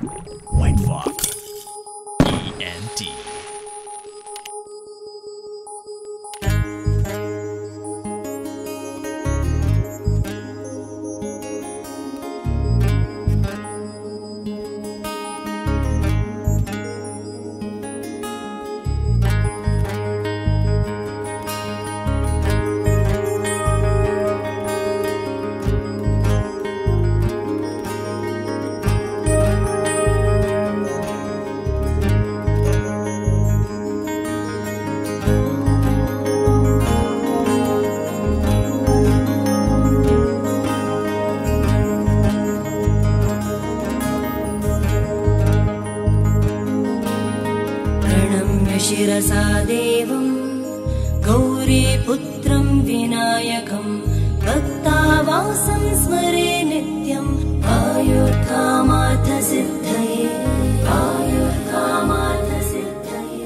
White Fox ENT. शिरसा देवं गौरीपुत्रं विनायकं भक्तावासं स्मरे नित्यं आयुर्कामार्थसिद्धये आयुर्कामार्थसिद्धये।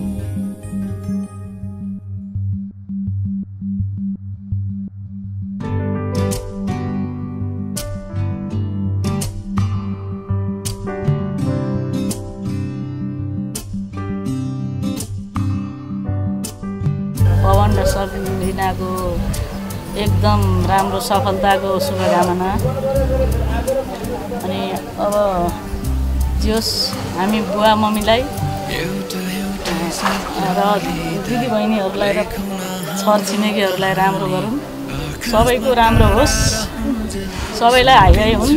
पवन र सबिनाको एकदम राम्रो सफलताको शुभकामना। अनि अब जोस् हामी बुवा मम्मीलाई र दिदी बहिनीहरूलाई र छर छिमेकीहरूलाई राम्रो गरौँ, सबैको राम्रो होस्, सबैलाई हाई हाई हुन्।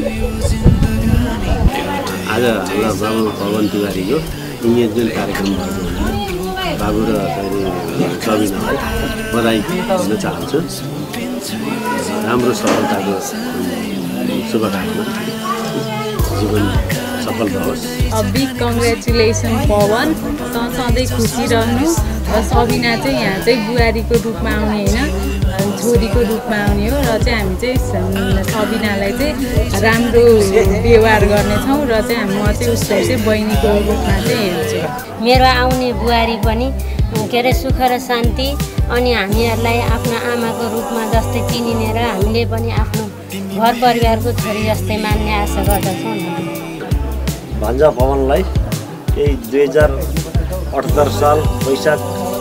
आज हाम्रा बाबु पवन तिवारीको इङ्गेजमेन्ट कार्यक्रम भएको हुनाले बाबु र सबिनालाई बधाई दिन चाहन्छु। राम्रो सफलताको शुभकामना, जीवन सफल रहोस्। बिग कङ्ग्रेचुलेसन पवन, सधैँ खुसी रहनु र सबिना चाहिँ यहाँ चाहिँ बुहारीको रूपमा आउने होइन, छोरीको रूपमा आउने हो र चाहिँ हामी चाहिँ सबिनालाई चाहिँ राम्रो व्यवहार गर्नेछौँ र चाहिँ म चाहिँ उसलाई चाहिँ बहिनीको रूपमा चाहिँ हेर्छु। मेरो आउने बुहारी पनि के अरे सुख र शान्ति अनि हामीहरूलाई आफ्नो आमाको रूपमा जस्तै चिनिने र हामीले पनि आफ्नो घर परिवारको छोरी जस्तै मान्ने आशा गर्दछौँ। भन्छ पवनलाई यही 2078 साल वैशाख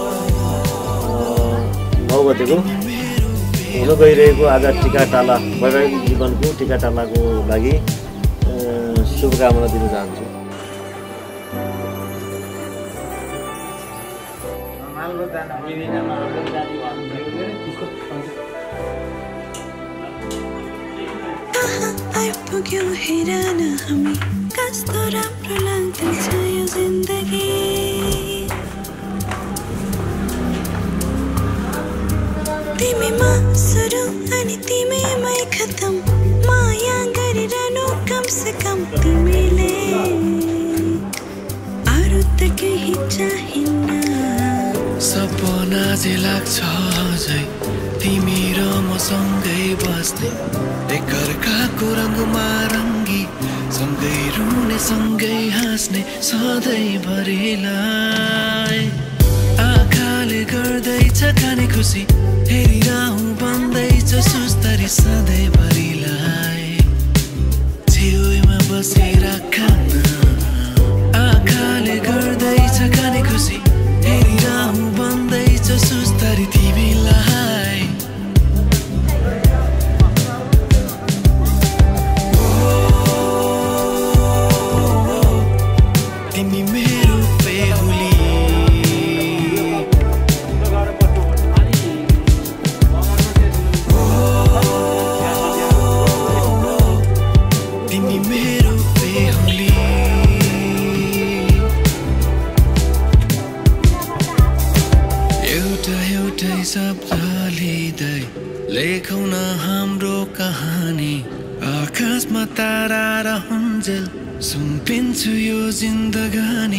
9 गतेको हुन गइरहेको आज टिकाटाला वैवाहिक जीवनको टिकाटालाको लागि शुभकामना दिन चाहन्छु। आइपुग्यो हेर न हामी, कस्तो राम्रो लाग्दैछ यो जिन्दगी। तिमीमा सुरु अनि तिमीमै खतम, माया गरिरहनु कम से कम तिमीले, अरू त केही चाहिन्न। सपना जे लाग्छ अझै तिमी र मसँगै बस्ने, एकअर्काको रङमा रङ्गी, सँगै रुने सँगै हाँस्ने सधैँभरिलाई। आँखाले गर्दैछ खाने खुसी, हेरिरहँ भन्दैछ सुस्तरी सधैँभरिलाई। छेउमा बसेर खान, आँखाले गर्दैछ खाने खुसी, हेरिरहँ भन्दैछ सुस्तरी तिमीलाई। तिमी मेरो बेहुली, तिमी मेरो बेहुली। एउटा एउटै शब्द लिँदै लेखौँ न हाम्रो कहानी, आकाशमा तारा र हुन्जेल सुम्पिन्छु यो जिन्दगानी।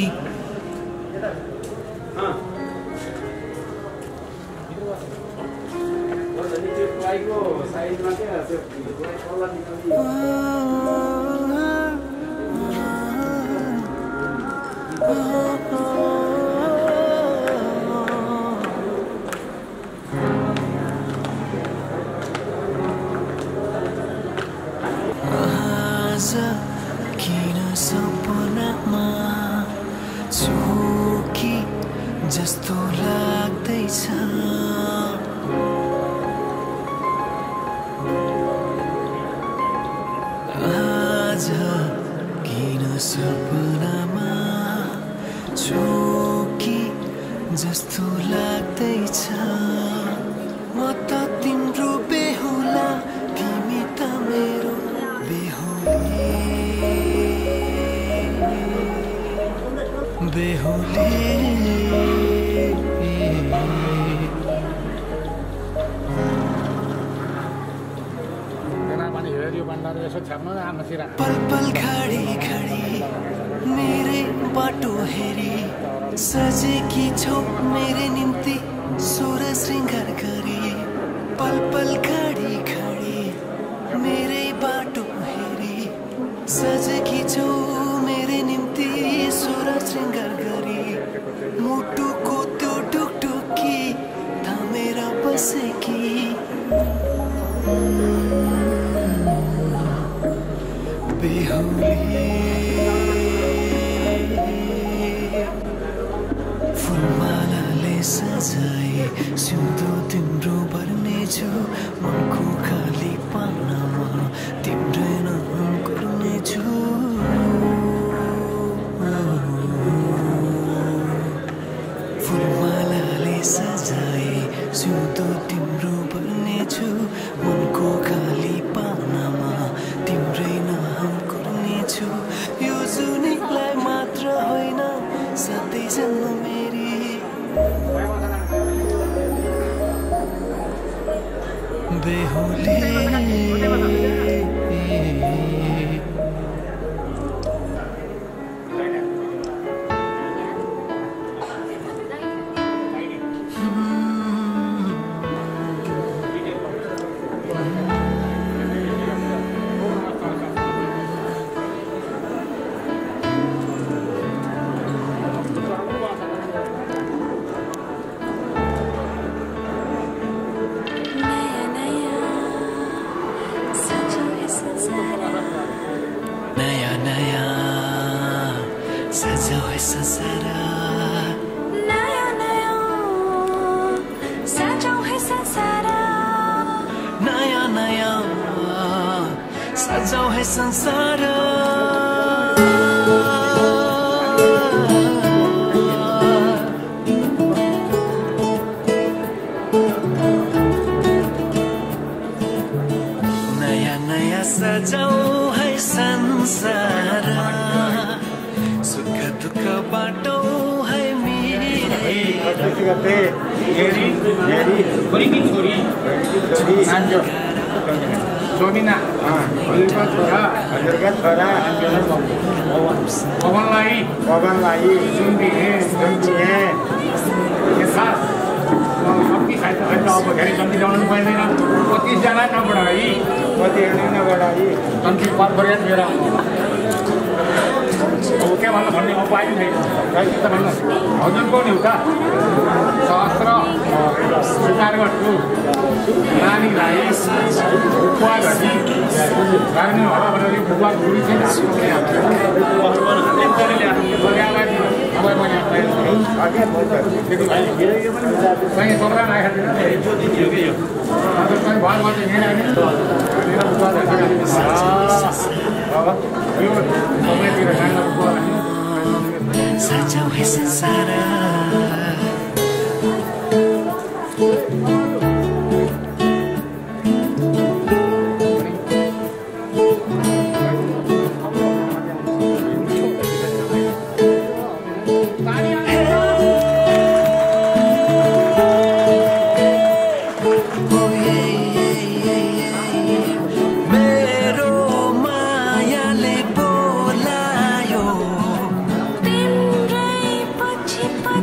किन सपनामा छु कि जस्तो लाग्दैछ आज किन सपनामा छु कि जस्तो लाग्दैछ म त तिम्रो बेहुला तिमी त मेरो बेहुली बेहुली पल पल खडी खडी मेरे बाटो हेरी सजेकी छौ मेरे निम्ति सुर श्रृंगार गरी पल पल खडी खडी मेरे बाटो हेरी सजेकी छौ मेरे निम्ति सुर श्रृंगार गरी मुटुको त्यो टुकटुकी थामेर बसेकी बेहुली फुलमालाले सजाए सिउँदो तिम्रो भर्नेछु मनको खाली पानामा तिम्रै नाम गर्नेछु फुलमालाले सजाए सिउँदो तिम्रो भर्नेछु मनको खाली पानामा तिम्रै नाम गर्नेछु यो जुनीलाई मात्र होइन सधैँ जन्म मेरी बेहुली सजाऊ है संसार नया नया सजाऊ है संसार सुख दुख बाटो है मेरे सोमिना हजुरका छोरा पवनलाई सुन्दिए सबकी सहायता होइन अब धेरै कम्ती ल्याउनु पाइँदैन 25 जना नबढाई कम्ती पर पर्याप्त लिएर अब के भन्नु भन्ने उपाय छैन त भन्नु हजुरको नि उता सहस्त्र स्वीकार गर्छु नानीलाई उपवा गरी गर्ने होला भनेर उपवा गुरु चाहिँ सजाऊ है संसार पछि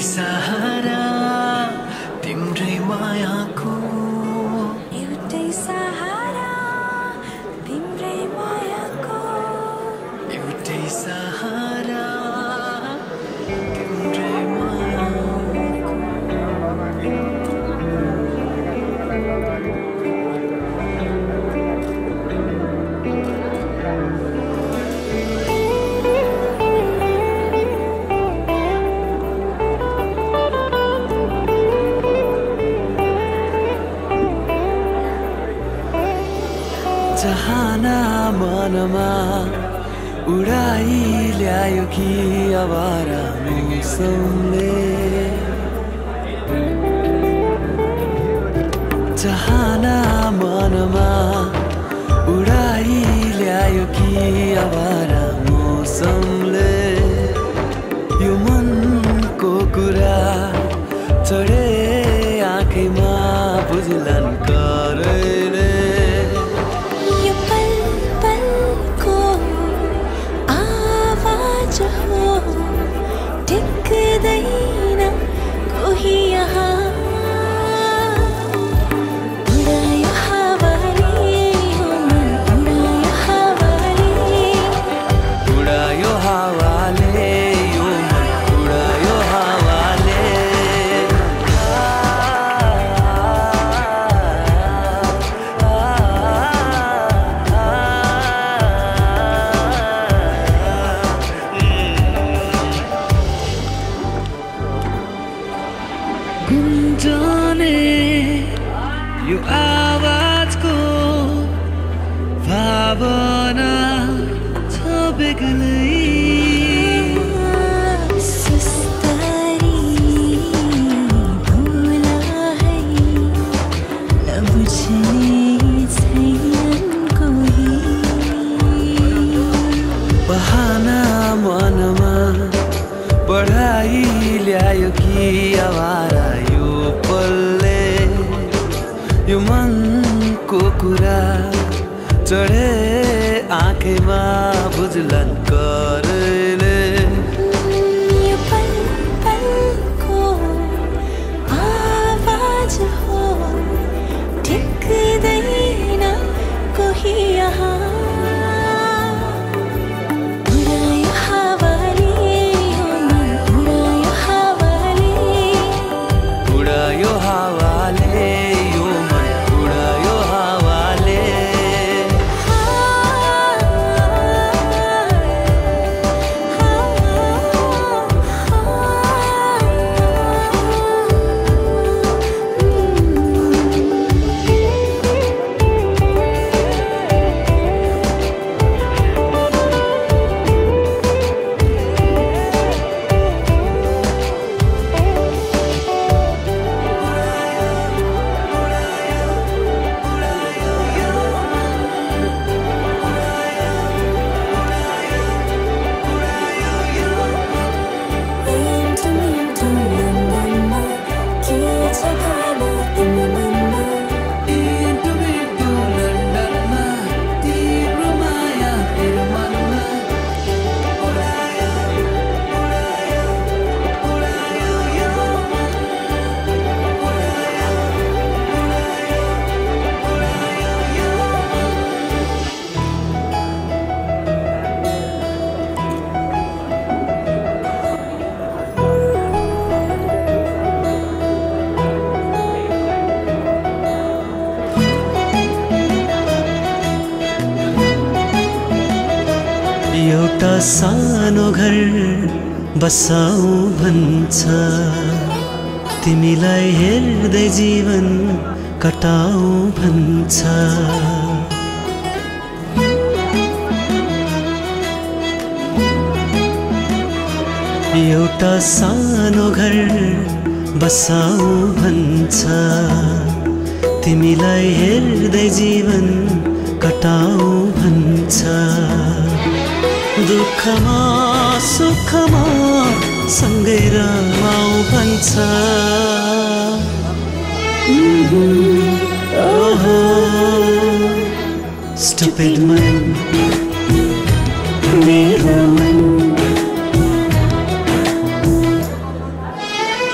सहारा तिम्रै मायाको एउटै सहारा तिम्रै मायाको एउटै सहारा तिम्रै मायाको चाहना मनमा उडाई ल्यायो कि आवारा मौसमले चाहना मनमा उडाई ल्यायो कि आवारा मौसमले यो मनको कुरा चढे आँखैमा बुझ्लान् करैले टिक्दैन कोही यहाँ उडायो हावाले यो मन उडायो हावाले उडायो हावाले यो मन उडायो हावाले गुन्जने यो आवाजको भावना छ बेग्लै सुस्तरी भोला है नबुझ्ने छैन कोही बहाना मनमा पढाइ ल्यायो कि आवारा यो पलले यो मनको कुरा चढे आँखैमा बुझ्लान् करैले यो पल पलको आवाज हो टिक्दैन कोही यहाँ उडायो हावाले यो मन उडायो हावाले उडायो हावाले यो मन उडायो हावाले एउटा सानो घर बसाऊ भन्छ तिमीलाई हेर्दै जीवन कटाऊ भन्छ एउटा सानो घर बसाऊ भन्छ तिमीलाई हेर्दै जीवन कटाऊ भन्छ दुःखमा सुखमा सँगै रमाऊ भन्छ ओहो स्टुपिड मन मेरो मन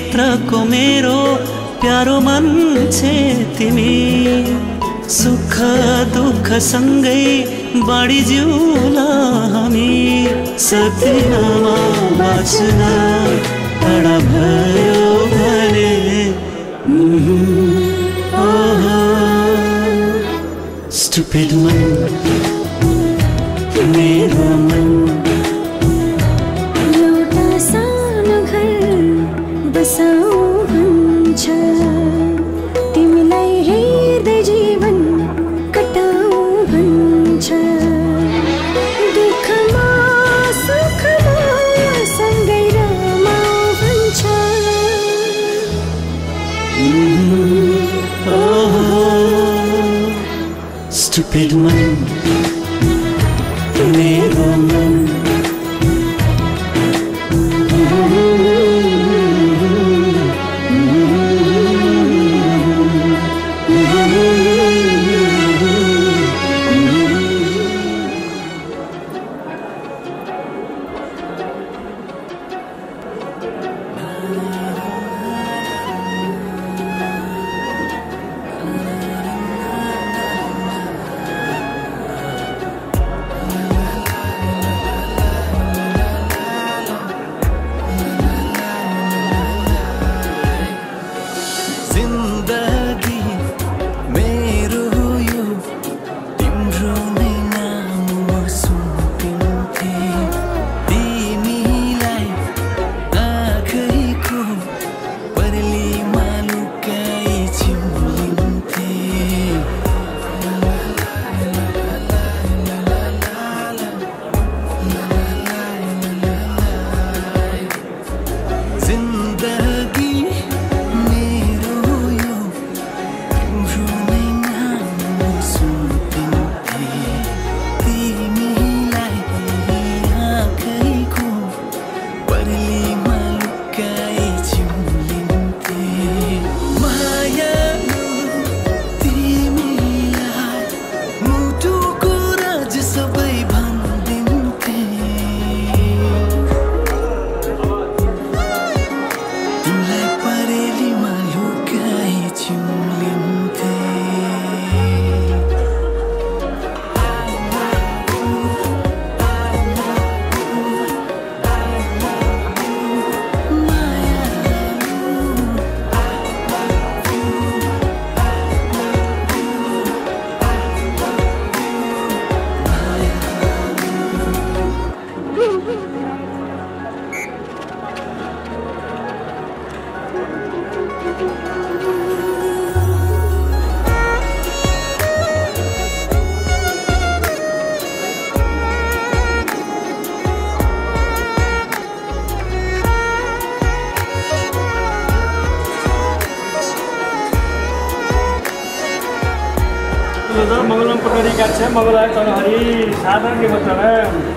भित्रको मेरो प्यारो मान्छे तिमी सुख दुःख सँगै बाँडी जिउला हामी सक्दिनमा बाँच्न टाढा भयो भने स्टुपिड मन मेरो मन एउटा सानो घर बसाऊ भन्छ तिमीलाई हेर्दै जीवन कटाऊ भन्छ दुःखमा सुखमा सँगै रमाऊ भन्छ स्टुपिड मन मेरो मन मंगलम पटरी गाछा मंगला तनहरी साधारण निमन्त्रणा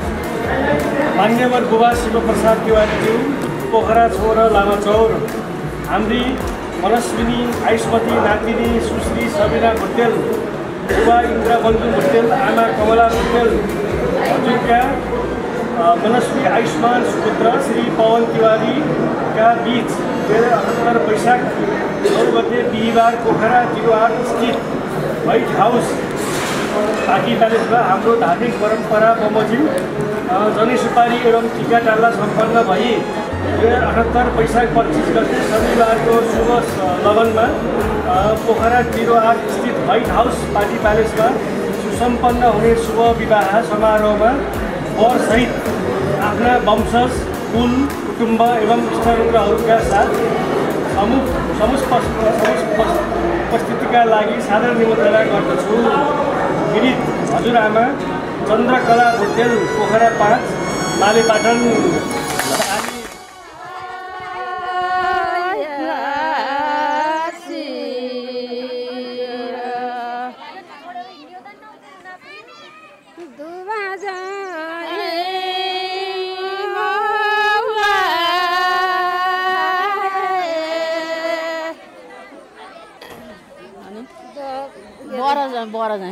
मान्यवर बुबा शिवप्रसाद तिवारीज्यू पोखरा छोरा लामाचौर हाम्री मनस्विनी आयुष्मती नातिनी सुश्री सबिना भुटेल बुबा इन्द्र बन्धु भुटेल आमा कमला भुटेल हजुरका मनस्वी आयुष्मान सुपुत्र श्री पवन तिवारीका बीच 2078 वैशाख 9 गते बिहिबार पोखरा 08 स्थित व्हाइट हाउस पार्टी प्यालेसमा हाम्रो धार्मिक परम्परा बमोजिम जनै सुपारी एवं टीका टाल्ला सम्पन्न भई 2078 वैशाख 25 गते शनिबारको शुभ लगनमा पोखरा 08 स्थित व्हाइट हाउस पार्टी प्यालेसमा सुसम्पन्न हुने शुभ विवाह समारोहमा वरसहित आफ्ना वंशज कुल कुटुम्ब एवं इष्टमित्रहरूका साथ उपस्थितिका लागि सादर निमन्त्रणा गर्दछु। पीडित हजुरआमा चन्द्रकला भुटेल पोखरा 5 मालेपाटन। बरा जाए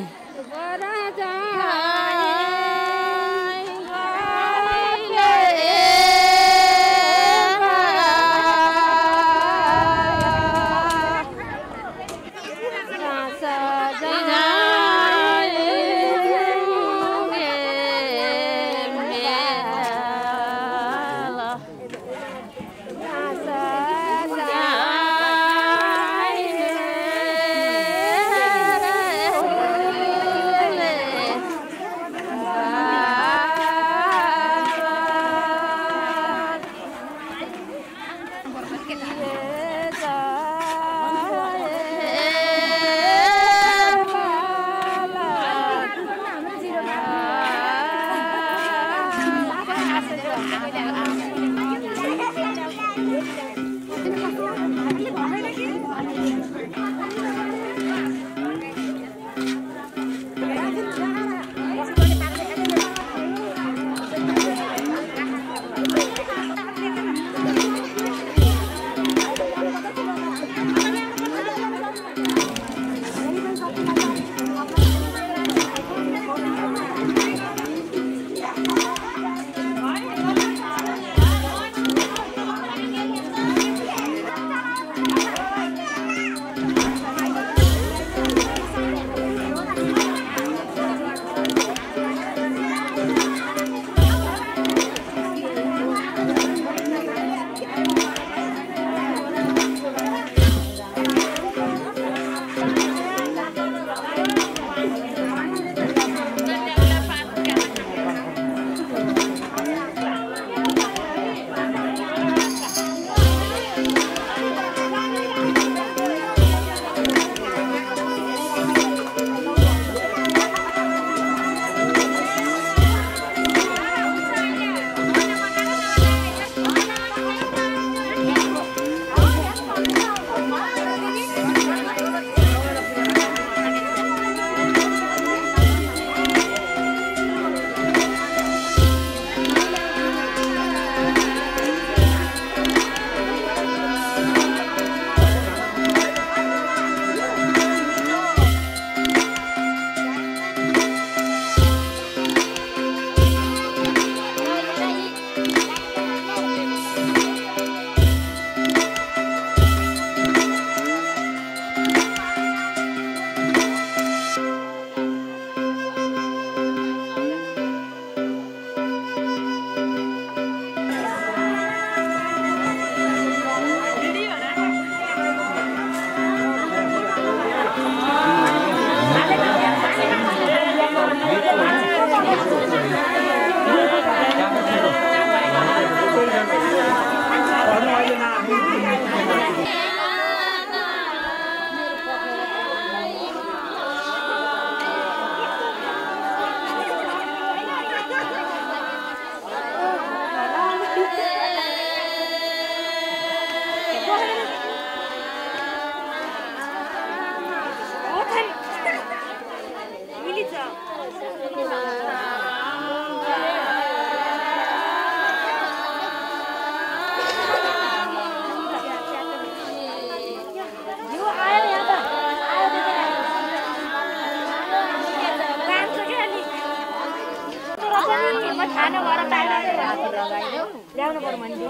ल्याउनु पर्यो भने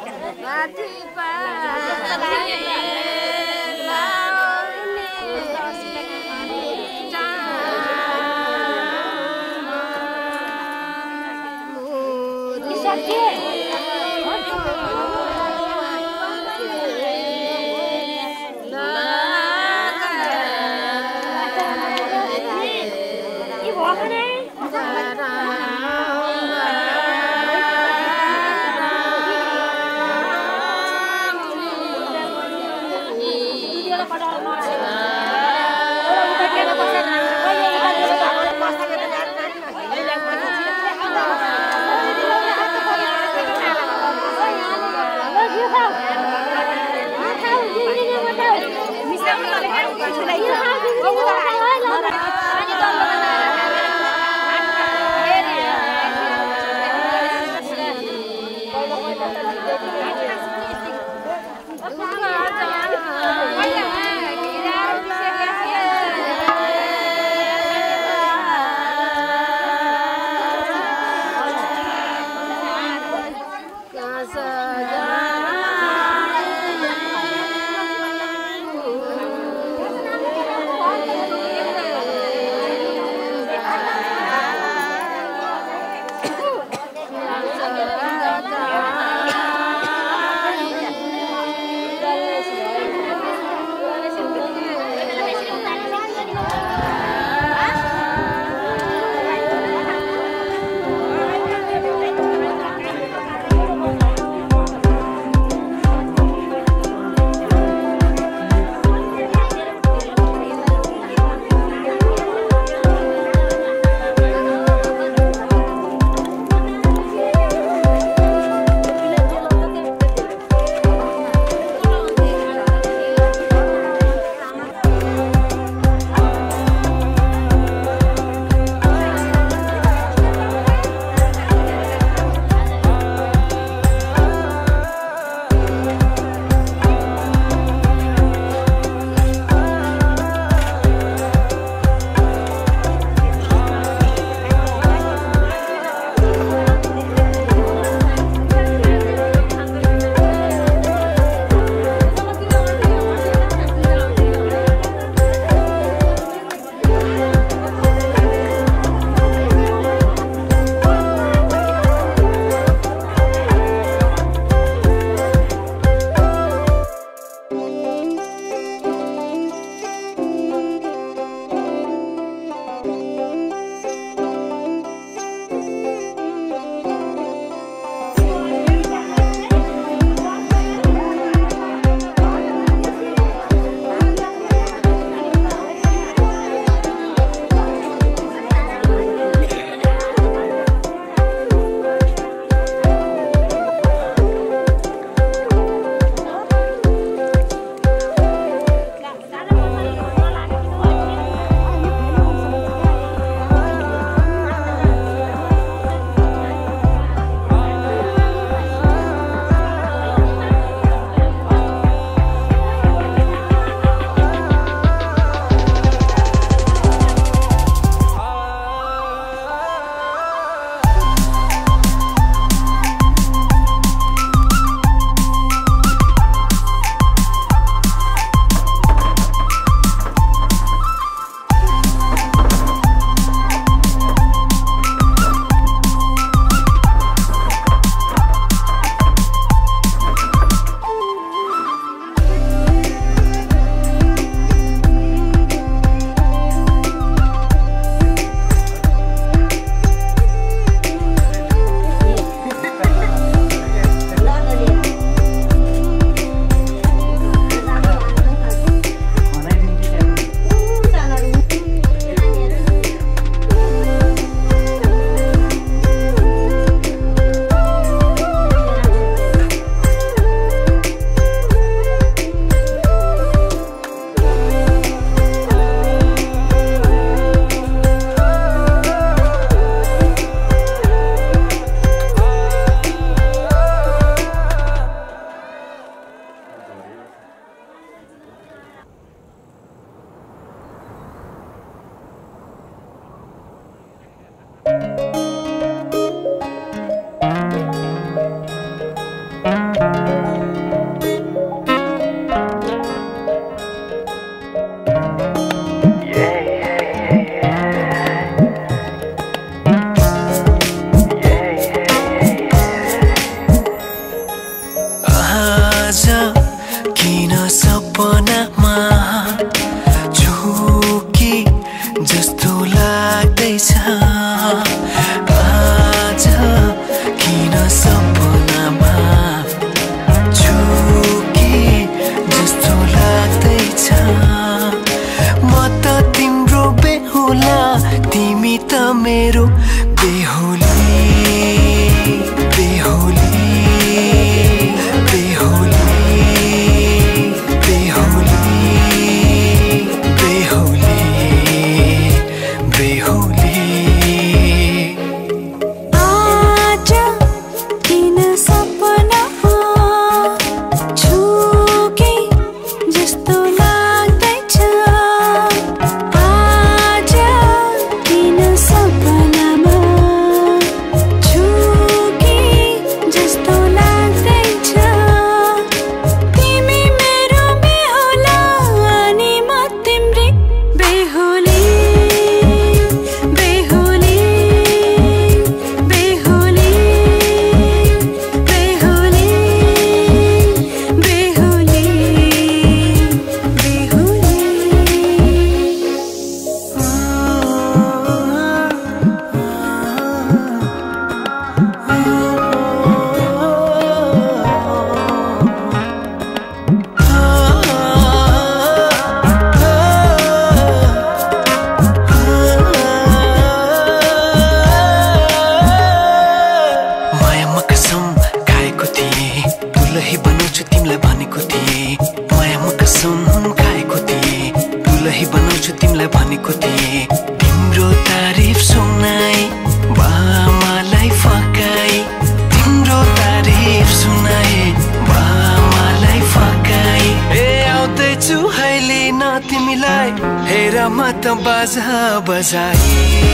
तिम्रो तारिफ सुनाई बामालाई फकाई तिम्रो तारिफ सुनाई बामालाई फकाई आउँदैछु अहिले न तिमीलाई हेर म त बाजा बजाई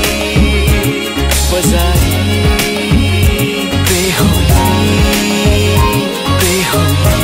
बजाई बेहोली बेहोली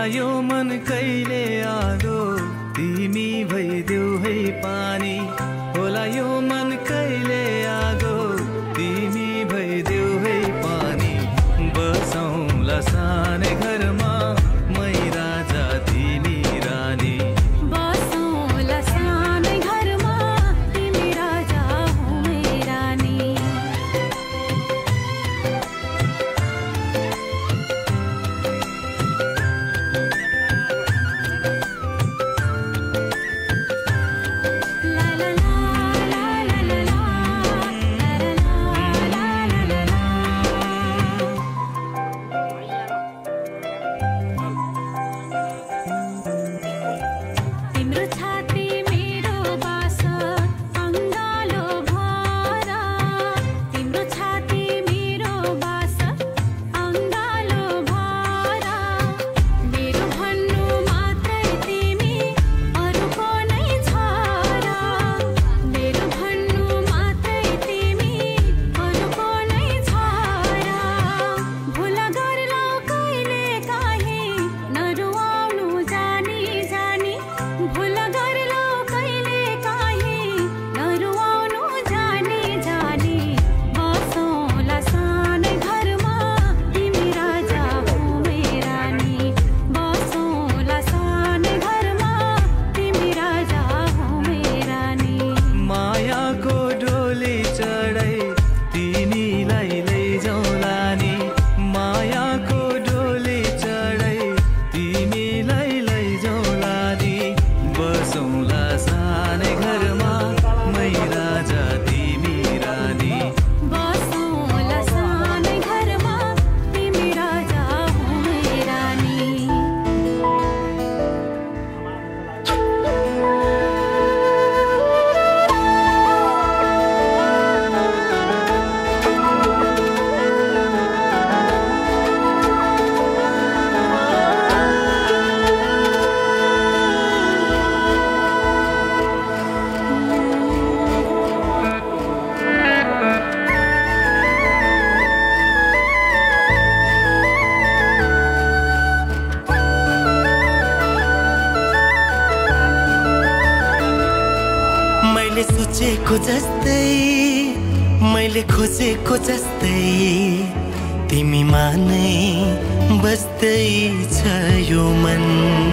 यो मन कहिले आगो तिमी भइदेऊ है पानी होला यो मन कहिले आगो तिमी भइदेऊ है पानी बसौँला सानै घरमा मै राजा तिमी रानी बसौँला सानै घरमा तिमी राजा हो मै रानी तिम्रो छाती मेरो बास अङ्गालो भर तिम्रो छाती मेरो बास अङ्गालो भर मेरो भन्नु मात्रै तिमी अरूको नै छ र मेरो भन्नु मात्रै तिमी अरूको नै छ र भुल गर्लौ कहिले काहीँ नरुवाउनु जानी जानी भुल गर्लौ कहिले काहीँ नरुवाउनु जानी जानी बसौँला सानै घरमा तिमी राजा हो मै रानी बसौँला सानै घरमा तिमी राजा हो मै रानी मायाको डोली चढाई तिमीलाई लैजाउँला नि मायाको डोली चढाई तिमीलाई लैजाउँला नि बसौँला सानै घरमा मै राजा तिमी रानी बसौँला सानै घरमा तिमी राजा हो मै रानी मैले सोचेको जस्तै मैले खोजेको जस्तै तिमीमा नै बस्दै छ यो मन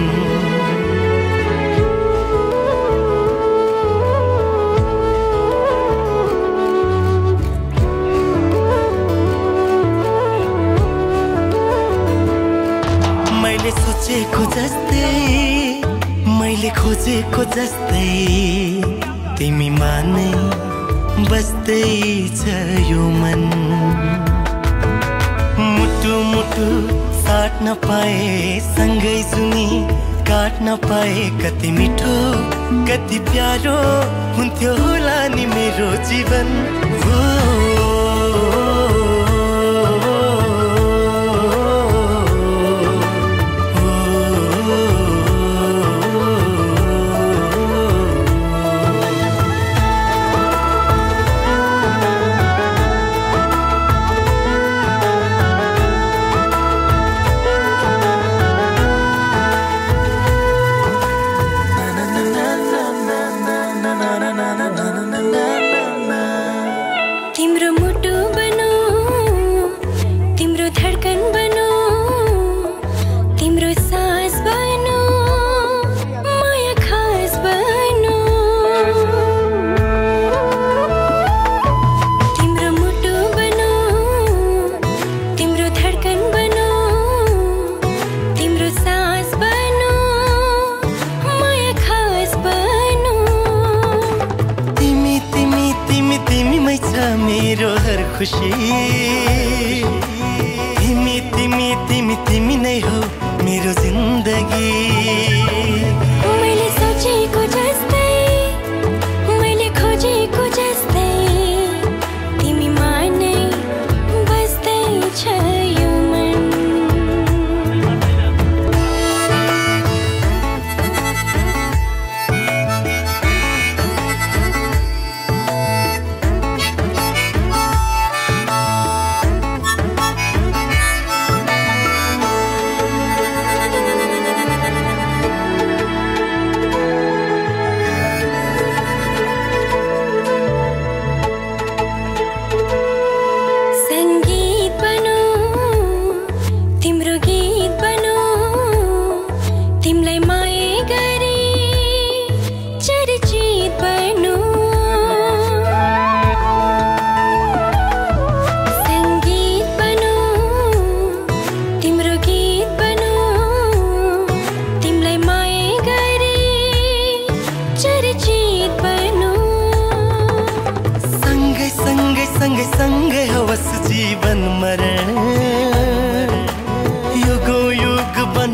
मैले सोचेको जस्तै मैले खोजेको जस्तै तिमीमा नै बस्दै छ यो मन मुटु मुटु साट्न पाए सँगै सुनि काट्न पाए कति मिठो कति प्यारो हुन्थ्यो होला नि मेरो जीवन हो तिम्रो मुटु बनो तिम्रो धड्कन बनो तिम्रो सास बनो माया खास बनो तिम्रो मुटु बनो तिम्रो धड्कन बनो तिम्रो सास बनो माया खास बनो तिमी तिमी तिमी तिमीमै छ मेरो हर खुसी तिमी तिमी तिमी तिमी नै हो मेरो जिन्दगी मैले सोचेको जस्तै मैले खोजेको जस्तै तिमीमा नै बस्दै छ यो मन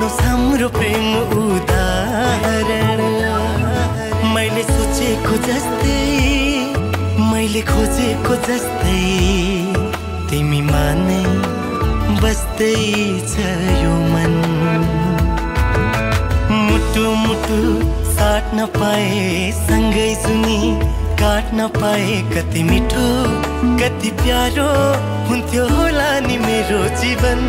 बनोस् हाम्रो प्रेम उदाहरण मैले सोचेको जस्तै मैले खोजेको जस्तै तिमीमा नै बस्दै छ यो मन मुटु मुटु साट्न पाए सँगै सुनि काट्न पाए कति मिठो कति प्यारो हुन्थ्यो होला नि मेरो जीवन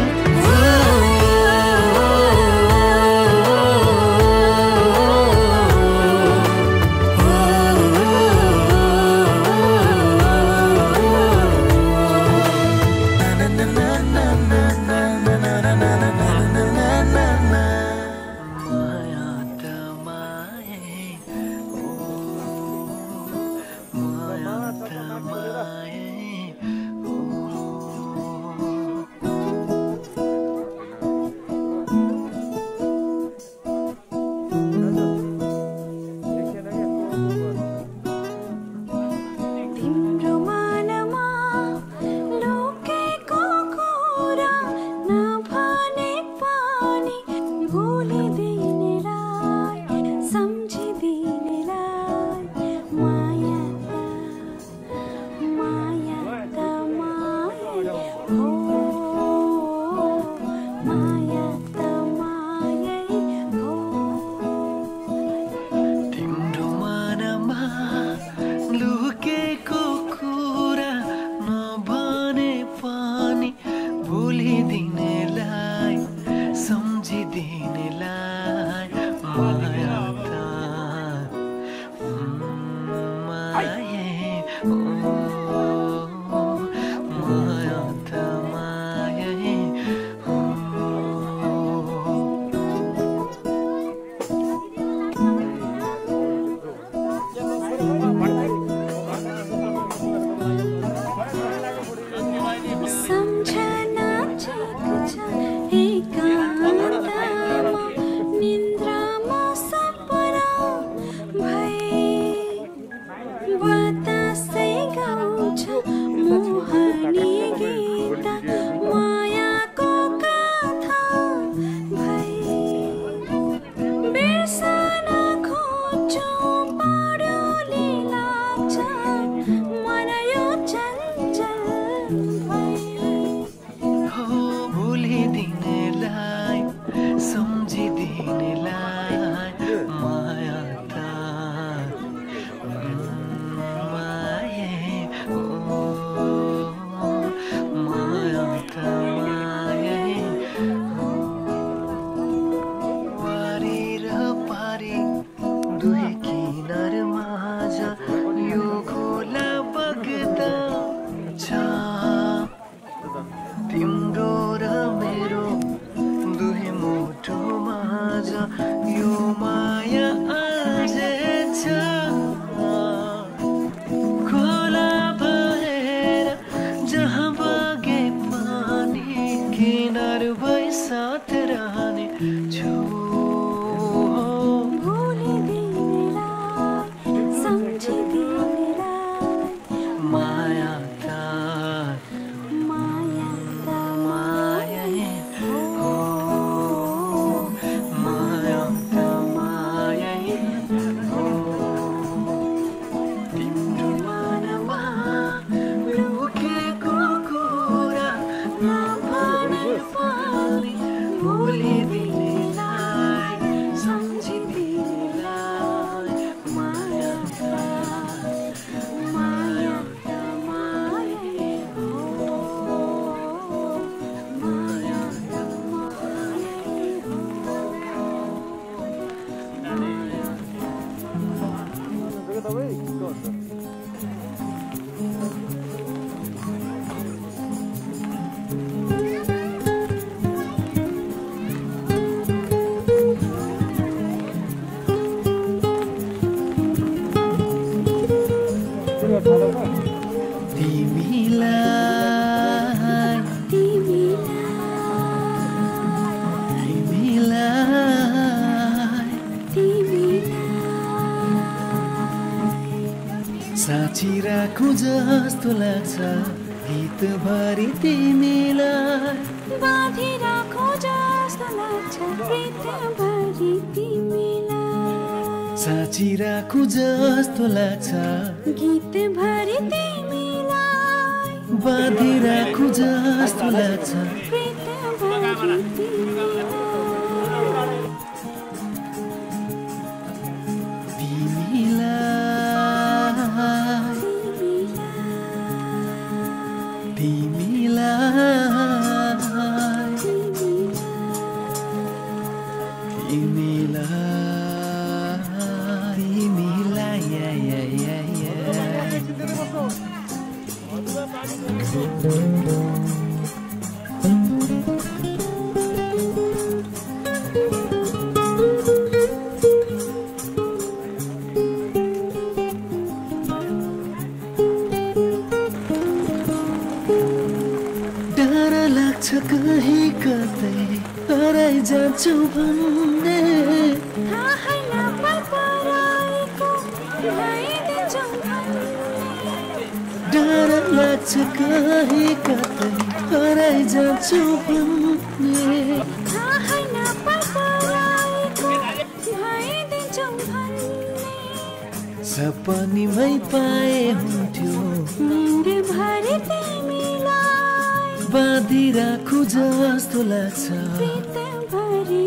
साँचिराखौँ जस्तो लाग्छ गीतभरि तिमीलाई बाँधिराखौँ जस्तो जस्तो लाग्छ प्रीतभरि तिमीलाई साँची राखु जस्तो लाग्छ गीतभरि तिमीलाई बाँधी राखु जस्तो लाग्छ प्रीतभरि डर लाग्छ कहीँ कतै हराइ जान्छु भन्ने डर लाग्छ कहीँ कतै हराइ जान्छु भन्ने सपनीमै पाए हुन्थ्यो बाँधी राखु जस्तो लाग्छ प्रीतभरि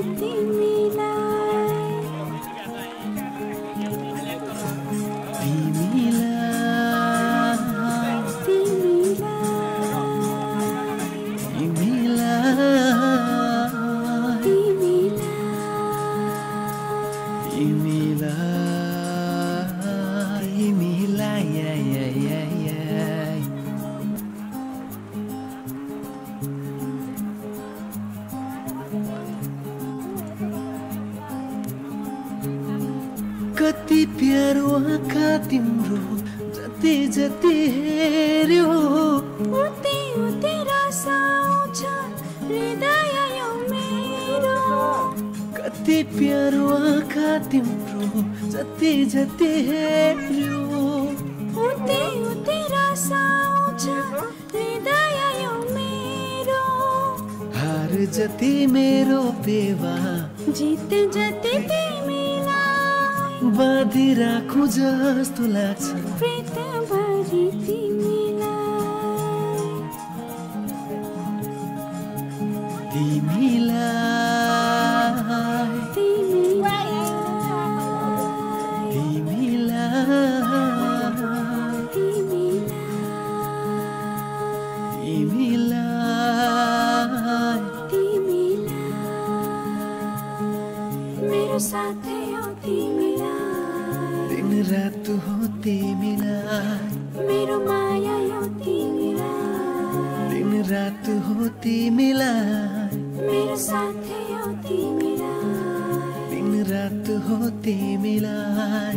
कति प्यारो आँखा तिम्रो जति जति हेर्यो उति उति रस आउँछ हृदय यो मेरो कति प्यारो आँखा तिम्रो जति जति हेर्यो उति उति रस आउँछ हृदय यो मेरो हार जति मेरो पेवा जित जति बाँधी राखु जस्तो लाग्छ प्रीतभरि मेरो साथै हो तिमीलाई दिन रात हो तिमीलाई मेरो माया हो तिमीलाई दिन रात हो तिमीलाई मेरो साथै हो तिमीलाई दिन रात हो तिमीलाई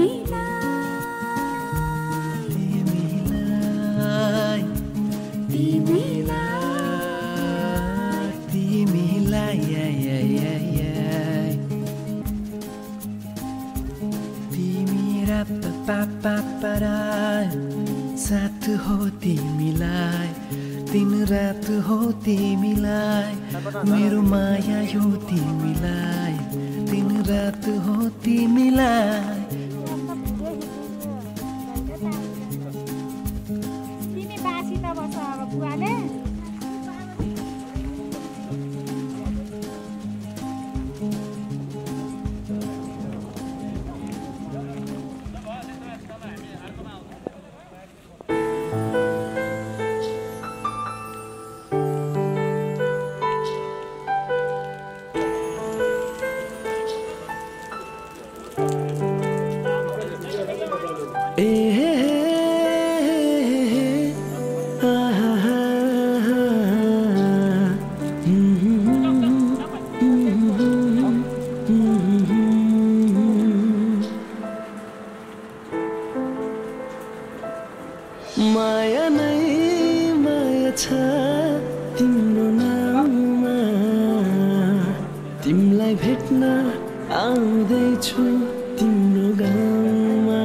साथ हो तिमीलाई दिन रात हो तिमीलाई मेरो माया हो तिमीलाई दिन रात हो तिमीलाई तिमी बासी त बस्छ अब बुवाले माया नै माया छ तिम्रो नाममा तिमीलाई भेट्न आउँदैछु तिम्रो गाउँमा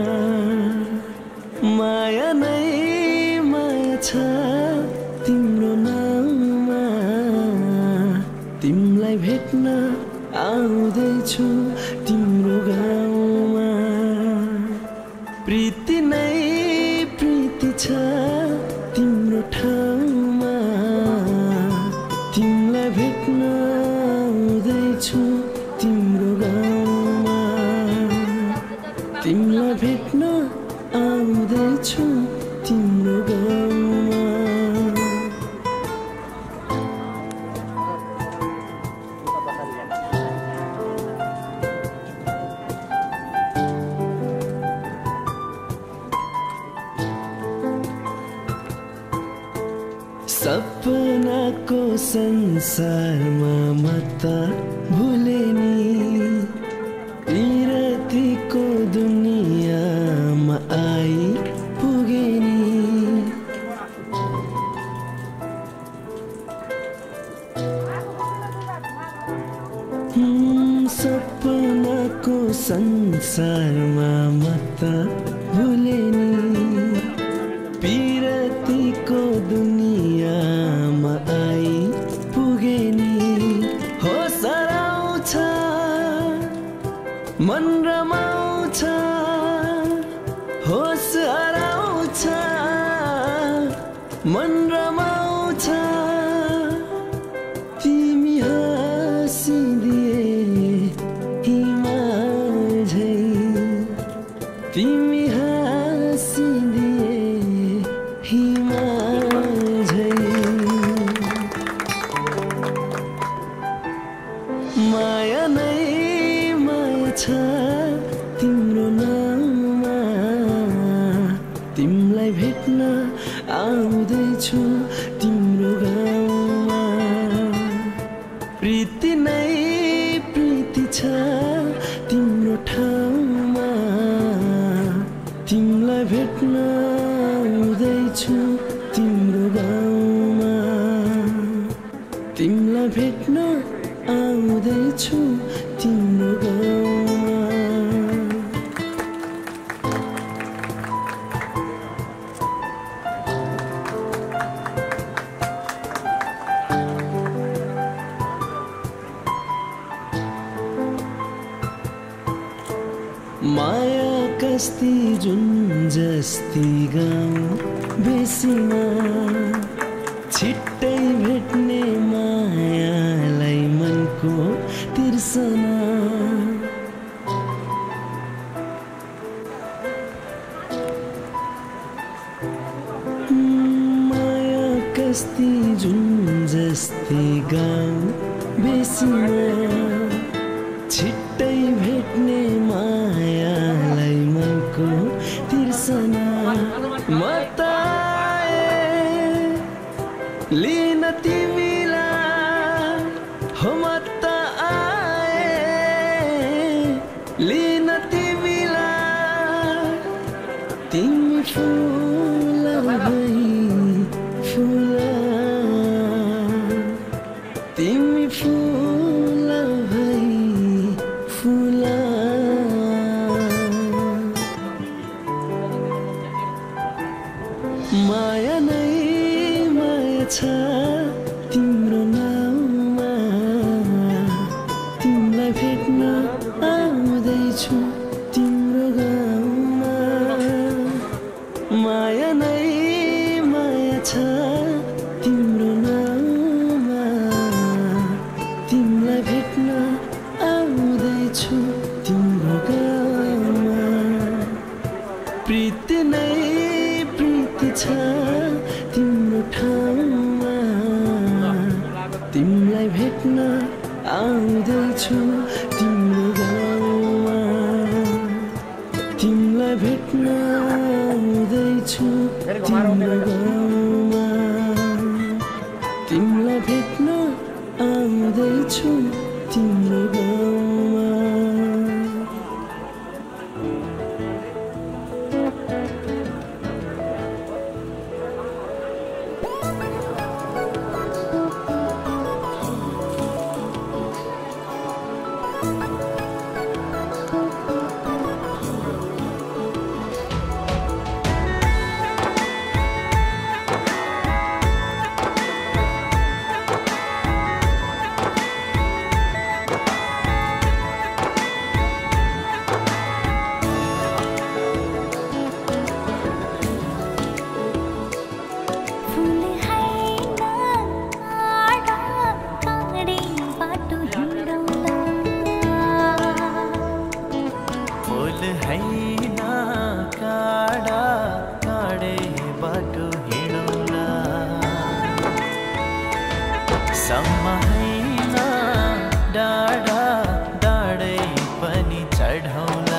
माया नै माया छ तिम्रो नाममा तिमीलाई भेट्न आउँदैछु तिम्रो गाउँमा प्रीति नै प्रीति छ तिम्रो ठाउँमा तिमीलाई भेट्न आउँदैछु तिम्रो गाउँमा तिमीलाई भेट्न आउँदैछु तिम्रो गाउँमा सपनाको संसारमा म त भुले नि विरतीको दुनियाँमा आई पुगे नि सपनाको संसारमा म त भुले नि विरतीको दुनियाँमा आई पुगे नि होस हराउँछ मन रमाउँछ होस हराउँछ मन रमाउँछ तिमी हाँसिदिए हिमाल झै तिमी हाँसिदिए हिमाल झै माया नै माया छ तिम्रो नाममा तिमीलाई भेट्न आउँदैछु तिम्रो गाउँमा प्रीति नै प्रीति छ तिम्रो ठाउँमा तिमीलाई भेट्न आउँदैछु तिम्रो गाउँमा तिमीलाई भेट्न आउँदैछु तिम्रो गाउँमा माया कस्ती जुन जस्ती गाउँ बेसीमा छिट्टै भेट्ने मायालाई मनको तिर्सना माया कस्ती जुन जस्ती गाउँ बेसीमा छिट्टै भेट्ने मायालाई मनको तिर्सना म त लिन तिमीलाई हो म त आए लिन तिमीलाई तिमी फुल भई फुल तिमी फुल भई फुल माया नै माया छ तिम्रो नाममा तिमीलाई भेट्न आउँदैछु तिम्रो गाउँमा माया नै माया छ तिम्रो नाममा तिमीलाई भेट्न आउँदैछु तिम्रो गाउँमा प्रीति नै प्रीति छ तिम्रो ठाउँमा तिमीलाई भेट्न आउँदैछु तिम्रो गाउँमा तिमीलाई भेट्न आउँदैछु तिम्रो गाउँमा तिमीलाई भेट्न आउँदैछु तिम्रो गाउँमा डाँडा डाँडै पनि चढौला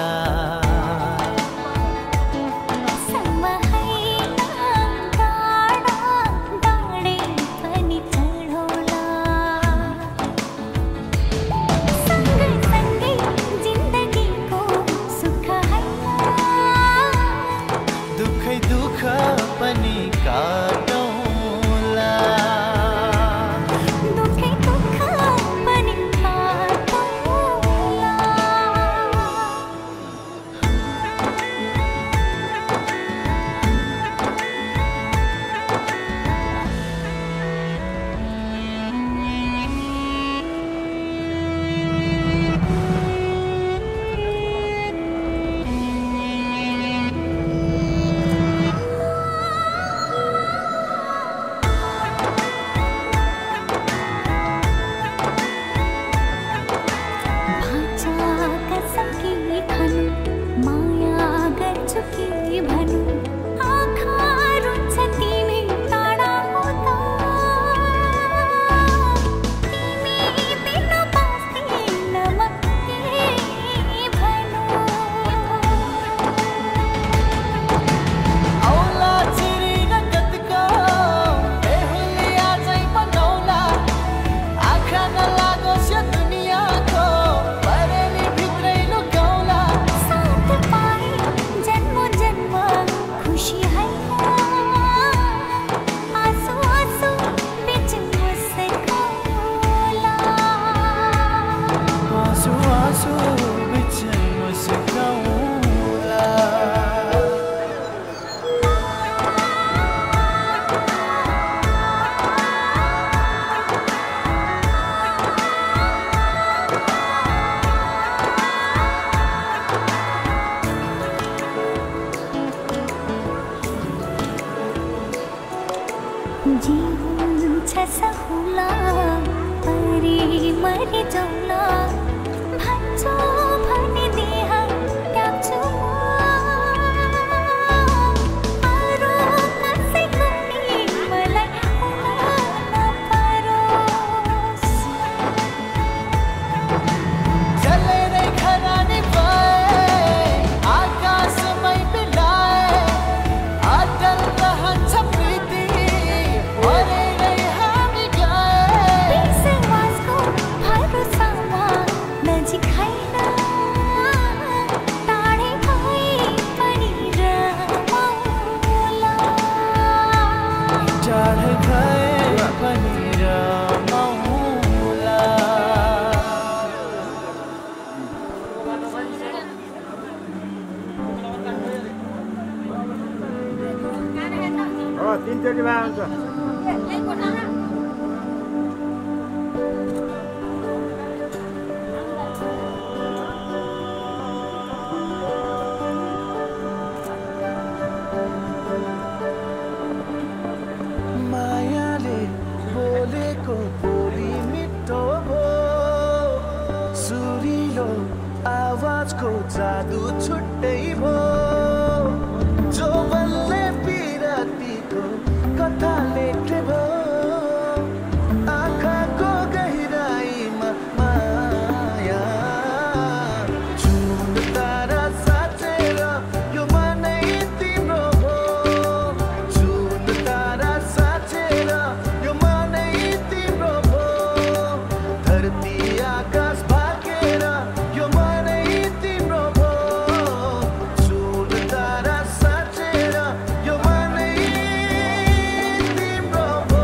आवाजको जादु छुट्टै भो जो बल्ले पिरातीको कथा लेख्ने भो आँखाको गहिराईमा माया जुन तारा साँचेर यो मनै तिम्रो भो जुन तारा साँचेर यो मनै तिम्रो भो धरती आकाश भागेर यो मनै तिम्रो भो जुन तारा साँचेर यो मनै तिम्रो भो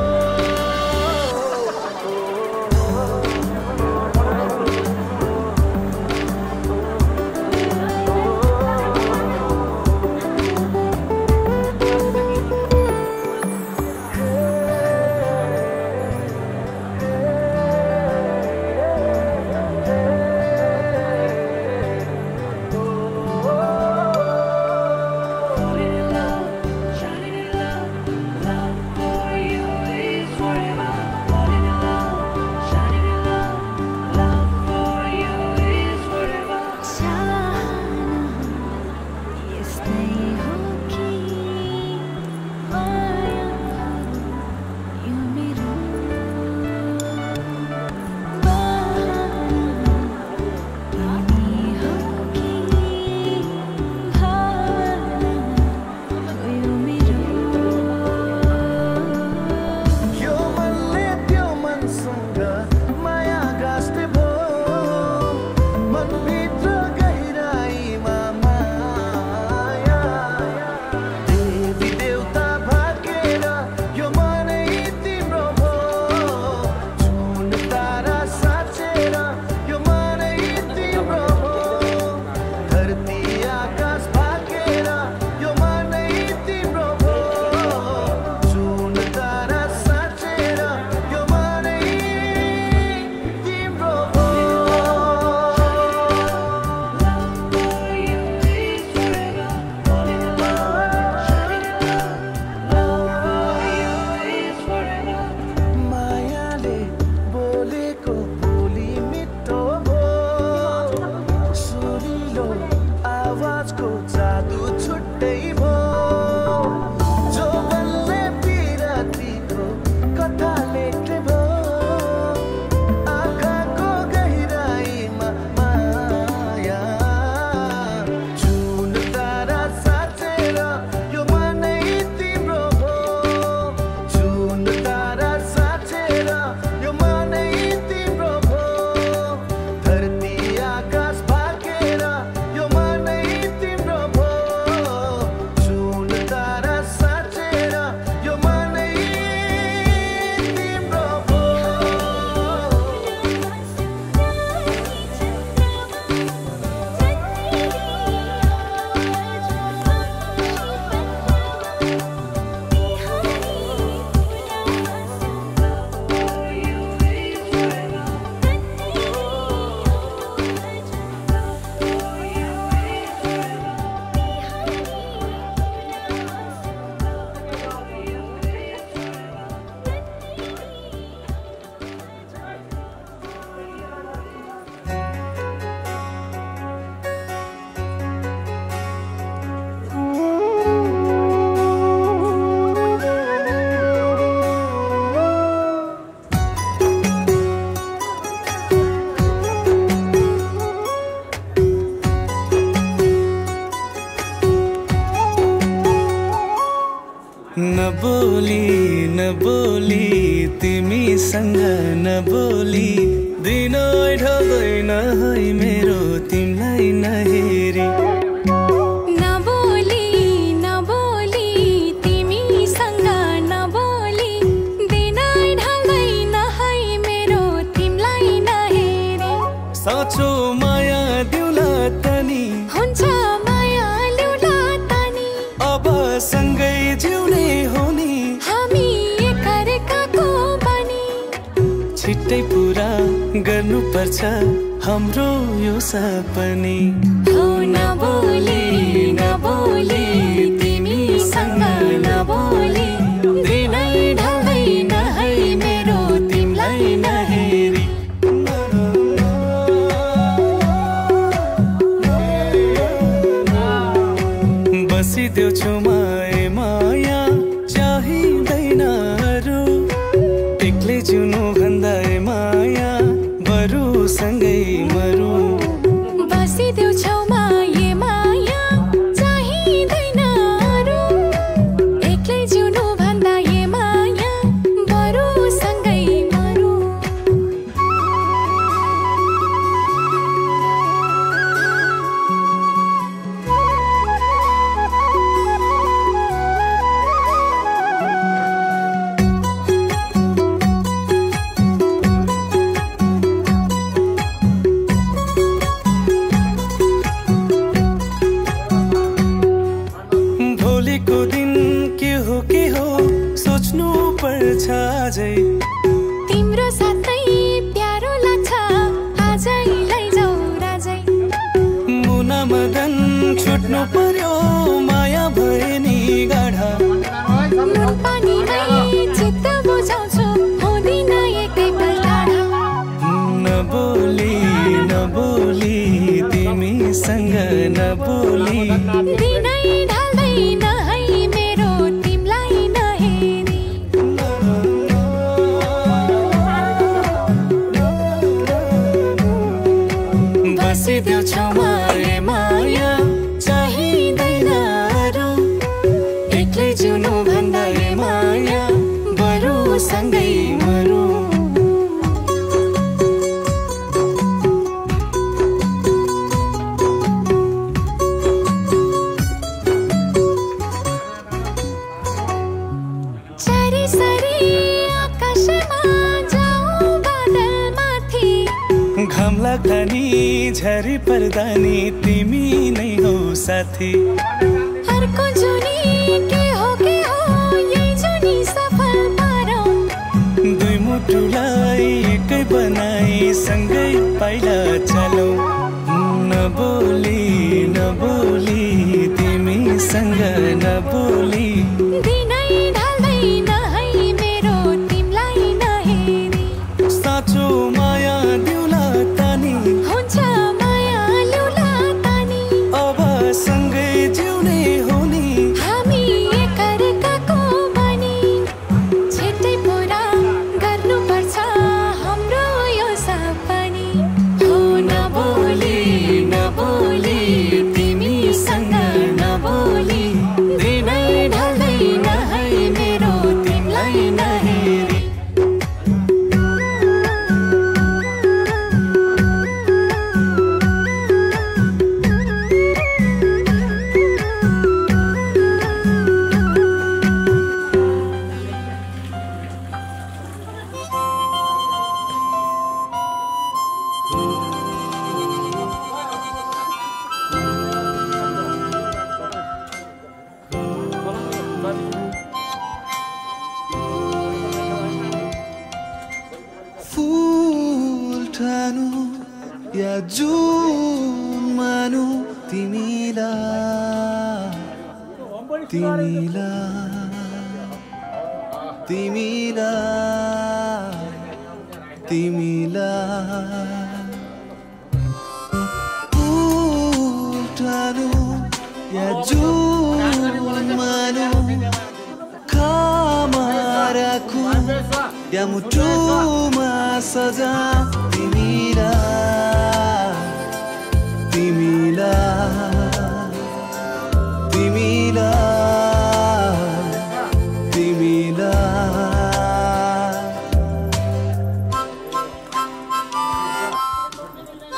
छैन है मेरो तिमीलाई नहेरी नबोली नबोली तिमीसँग नबोली दिन ढल्दैन है मेरो तिमीलाई नहेरी साँचो माया दिउला तनी हुन्छ माया ल्याउला तनी अब सँगै जिउने हो नि हामी एकअर्काको बनी छिट्टै पुरा गर्नुपर्छ हाम्रो यो सपनी हो नबोली नबोली तिमीसँग नबोली दिनै ढल्दैन है मेरो तिमीलाई नहेरी बसिदेऊ छेउमा ए माया चाहिँदैन अरू एक्लै जिउनु भन्दा ए माया बरु सँगै मरु बसिदेऊ छेउमा ए माया चाहिँदैन अरू एक्लै जिउनु भन्दा ए माया बरु सँगै मरु भोलिको दिन के हो सोच्नु पर्छ अझै तिम्रो साथै प्यारो लाग्छ आजैलाई जाऊ राजै मुना मदन छुट्नु पर्यो माया भए नि गाढा नुन पानीमै चित्त बुझाउँछु हुँदिन एकै पल टाढा नबोली नबोली तिमीसँग नबोली दिनै ढल्दैन है मेरो तिमीलाई नहेरी बसिदेऊ छेउमा ए माया चाहिँदैन अरू एक्लै जिउनु भन्दा ए माया बरु सँगै मरु सरी सरी आकाशमा जाऊ बादल माथि घाम लाग्दा नि झरी पर्दा नि तिमी नै हौ साथी अर्को जुनी के हो यही जुनी सफल पारौँ दुई मुटुलाई एकै बनाई सँगै पाइला चलौ नबोली नबोली तिमीसँग नबोली दिनै ढल्दैन है मेरो तिमीलाई नहेरी साँचो माया दिउला तानी हुन्छ माया ल्याउला तानी अब सँगै जिउने हो नि हामी एकअर्काको बनी छिट्टै पुरा गर्नुपर्छ हाम्रो यो सपनी हो नबोली नबोली तिमीसँग नबोली दिनै ढल्दैन है मेरो तिमीलाई नहेरी फूल ठानु या जुन मानु तिमीलाई तिमीलाई तिमीलाई तिमीलाई फूल ठानु या जुन मानु खामा राखु या मुटुमा सजा तिमीलाई तिमीलाई तिमीलाई तिमीलाई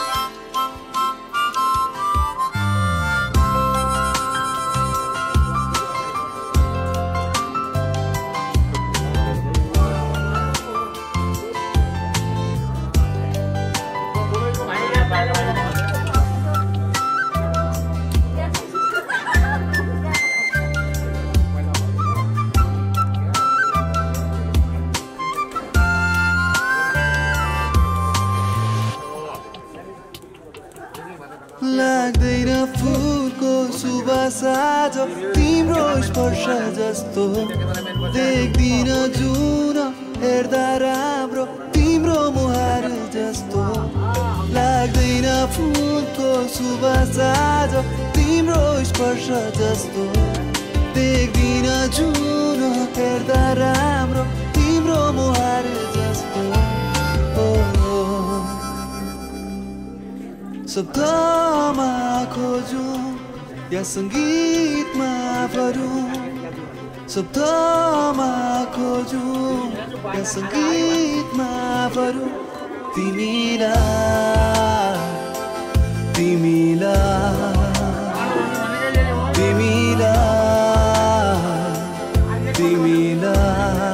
लाग्दैन फुलको सुवास आज तिम्रो स्पर्श जस्तो देख्दिन जुन हेर्दा राम्रो तिम्रो मुहार जस्तो लाग्दैन फुलको सुवास आज तिम्रो स्पर्श जस्तो देख्दिन जुन हेर्दा राम्रो तिम्रो मुहार जस्तो शब्दमा खोजौँ या सङ्गीतमा भरौँ शब्दमा खोजौँ या सङ्गीतमा भरौँ तिमीलाई तिमीलाई तिमीलाई तिमीलाई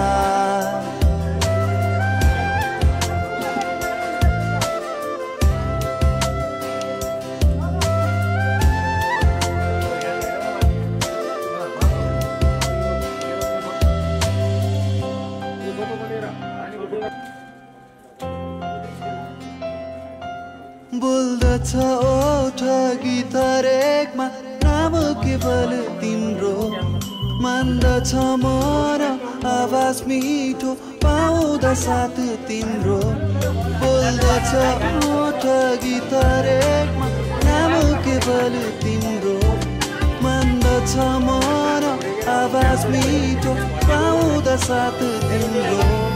बोल्दछ ओठ गिटार एकमा नाम केवल तिम्रो मान्दछ मन आवाज मिठो पाउँदा साथ तिम्रो बोल्दछ ओठ गिटार एकमा नाम केवल तिम्रो मान्दछ मन आवाज मिठो पाउँदा साथ तिम्रो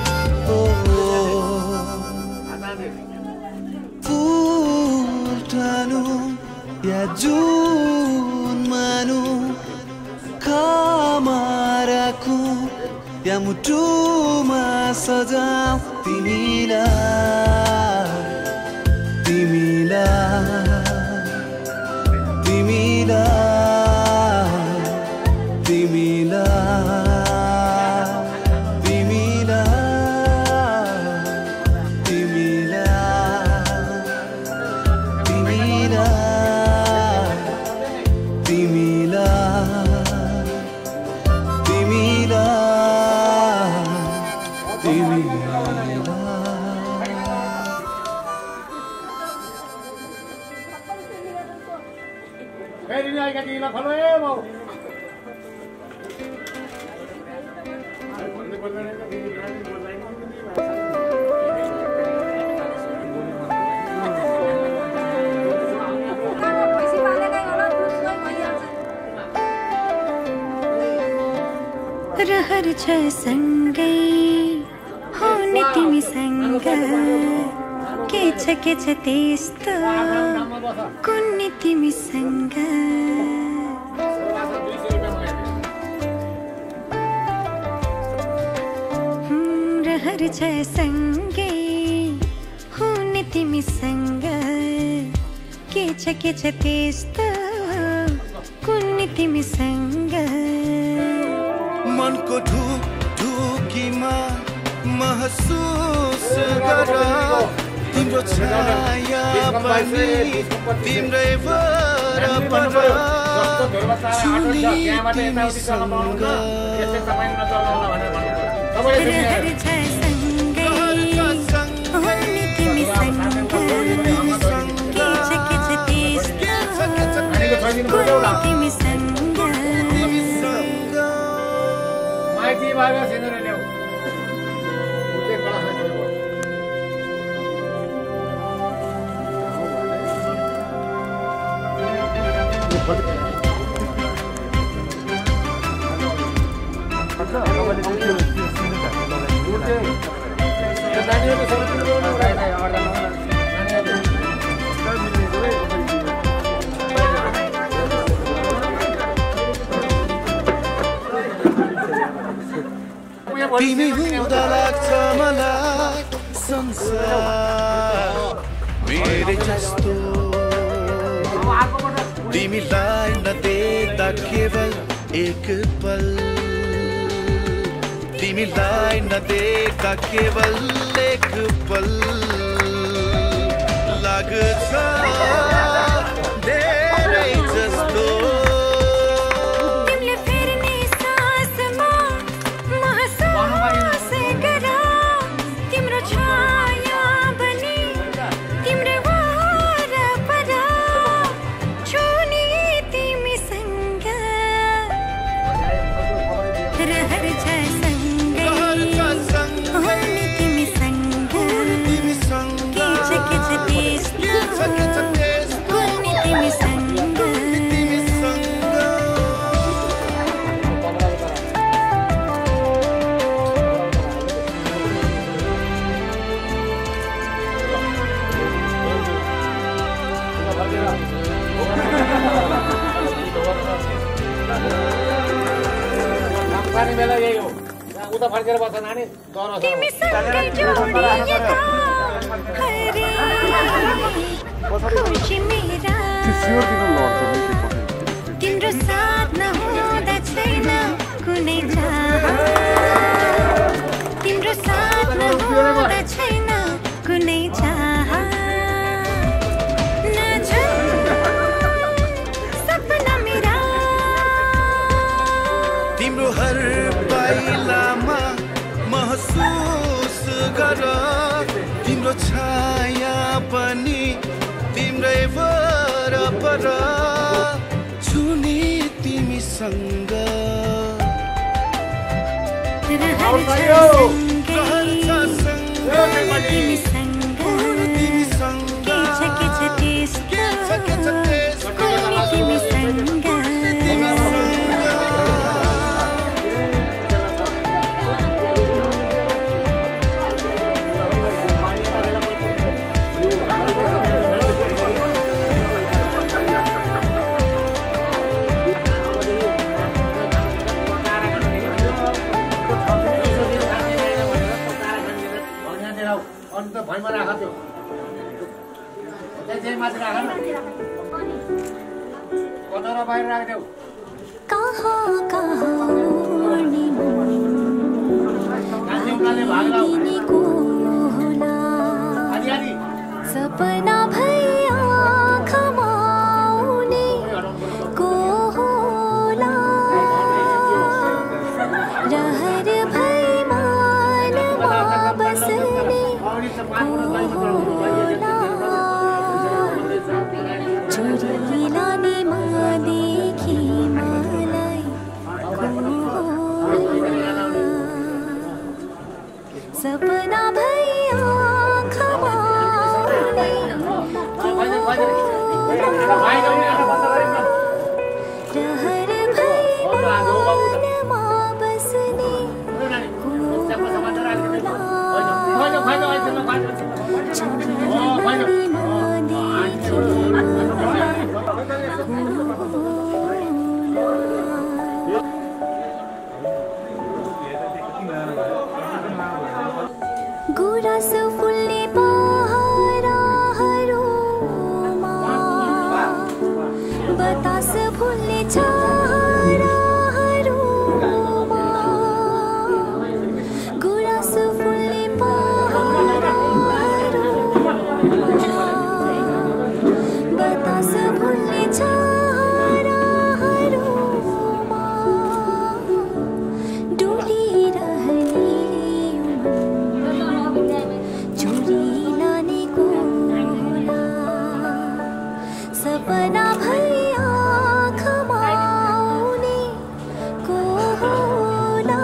ठानु या जुन मानु खामा राखौँ या मुटुमा सजाऊँ तिमीलाई तिमीलाई तिमीलाई तिमीलाई रहर छ सँगै हुने तिमीसँग के छ त्यस्तो कुन्नी तिमीसँग रहर छ सँगै हुने तिमीसँग के छ त्यस्तो कुन्नी तिमीसँग मनको ढुकीमा महसुस गर तिम्रो छाया पनि तिम्रै वरपर छुली तिमीसँग रहर छ सँगै हुने तिमीसँग के छ त्यस्तो कुन्नी तिमीसँग माइती भागा सिंदूर ल्याऊ उते कला तिमी हुँदा लाग्छ मलाई संसार मेरे जस्तो तिमीलाई नदेख्दा केवल एक पल तिमीलाई नदेख्दा केवल एक पल लाग्छ धेरै जस्तो तिमीले फेर्ने सासमा महसुस गर तिम्रो छाया बनी तिम्रो वरपर छुने तिमीसँग रहर छ सँगै हुने तिमीसँग के छ त्यस्तो हुने तिमीसँग पानी बेला यही हो उता फर्केर बस्छ नानी तिमीसँगै जोडिएका हरे खुसी मेरा तिम्रो साथ नहुँदा छैन कुनै चाह तिम्रो साथ नहुँदा छैन कुनै चाह सपना मेरा तिम्रो हर पाइलामा महसुस गर तिम्रो छाया पनि तिम्रै वरपर छुने तिमीसँग रहर छ सँगै तिमीसँग के छ त्यस्तो कुनै तिमीसँग अन्त भैमा राख त्यो चाहिँ माथि राख न कतरा बाहिर राख्देऊ कहाँ कहाँ उड्ने को होला सपना भई आँखामा आउने को होला रहर भई मानमा बस्ने चोरी लाने देखि मलाई सपना भई आँखामा आउने रहर भई मानमा बस्ने गुराँस फुल्ने पहराहरूमा बतास फुल्ने छाराहरूमा गुराँस फुल्ने बतास फुल्ने छाराहरूमा डुलिरहने चोरी लाने को होला सपना भई आँखामा आउने को होला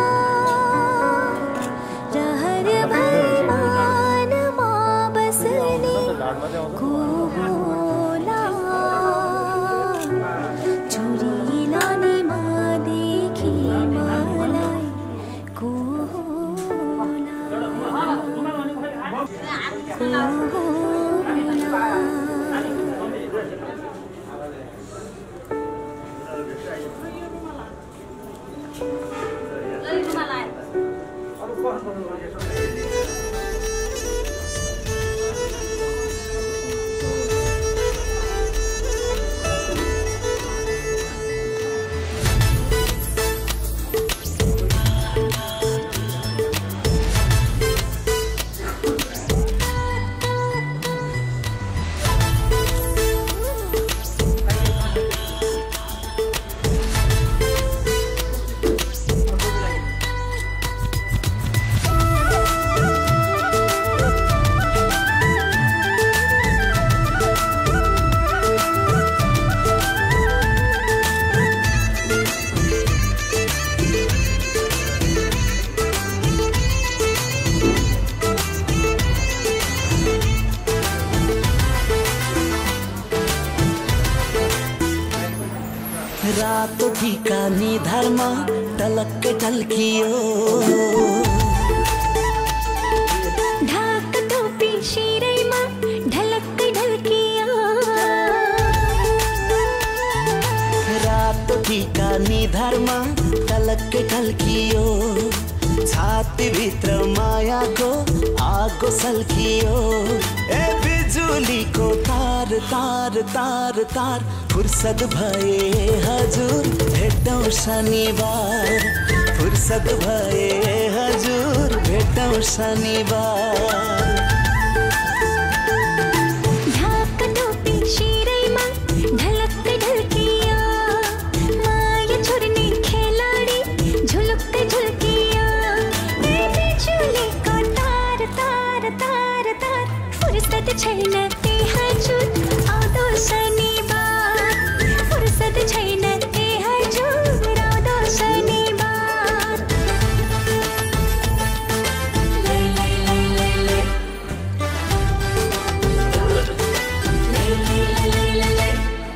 रहर भई मानमा बस्ने को होला चोरी लाने देखि मलाई को रातो टीका निधारमा टलक्कै टल्कियो ढाक टोपी शिरैमा ढलक्कै ढल्कियो रातो टीका निधारमा टलक्कै टल्कियो छातीभित्र मायाको आगो सल्कियो ए बिजुलीको तार तार तार तार फुर्सद भए हजुर भेटौँ शनिबार फुर्सद भए हजुर भेटौँ शनिबार ढाक टोपी शिरैमा ढलक्कै ढल्कियो माया छोड्ने खेलाडी झुलुक्कै झुल्कियो ए बिजुलीको तार तार तार तार फुर्सद छैन ए हजुर आउँदो शनिबार फुर्सद छैन ए हजुर आउँदो शनिबार लै लै लै लै लै लै लै लै लै लै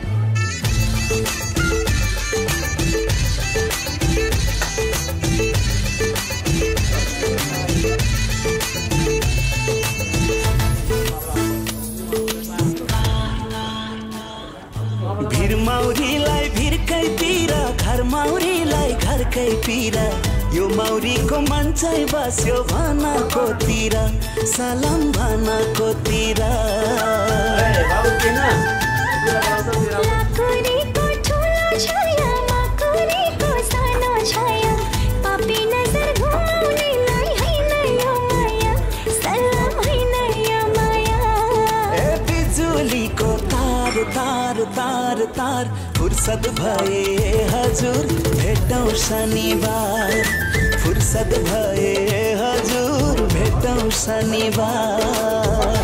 भिर माउरीलाई भिरकैतिर घर माउरीलाई घरकै पिर यो माउरीको मन चाहिँ बस्यो भनाकोतिर सलाम भनाकोतिर लाकुरीको ठुलो छाया माकुरीको सानो छाया पापी नजर घुमाउनेलाई होइन यो माया सलाम होइन यो माया ए बिजुलीको तार तार तार तार फुर्सद भए हजुर भेटौँ शनिबार फुर्सद भए हजुर भेटौँ शनिबार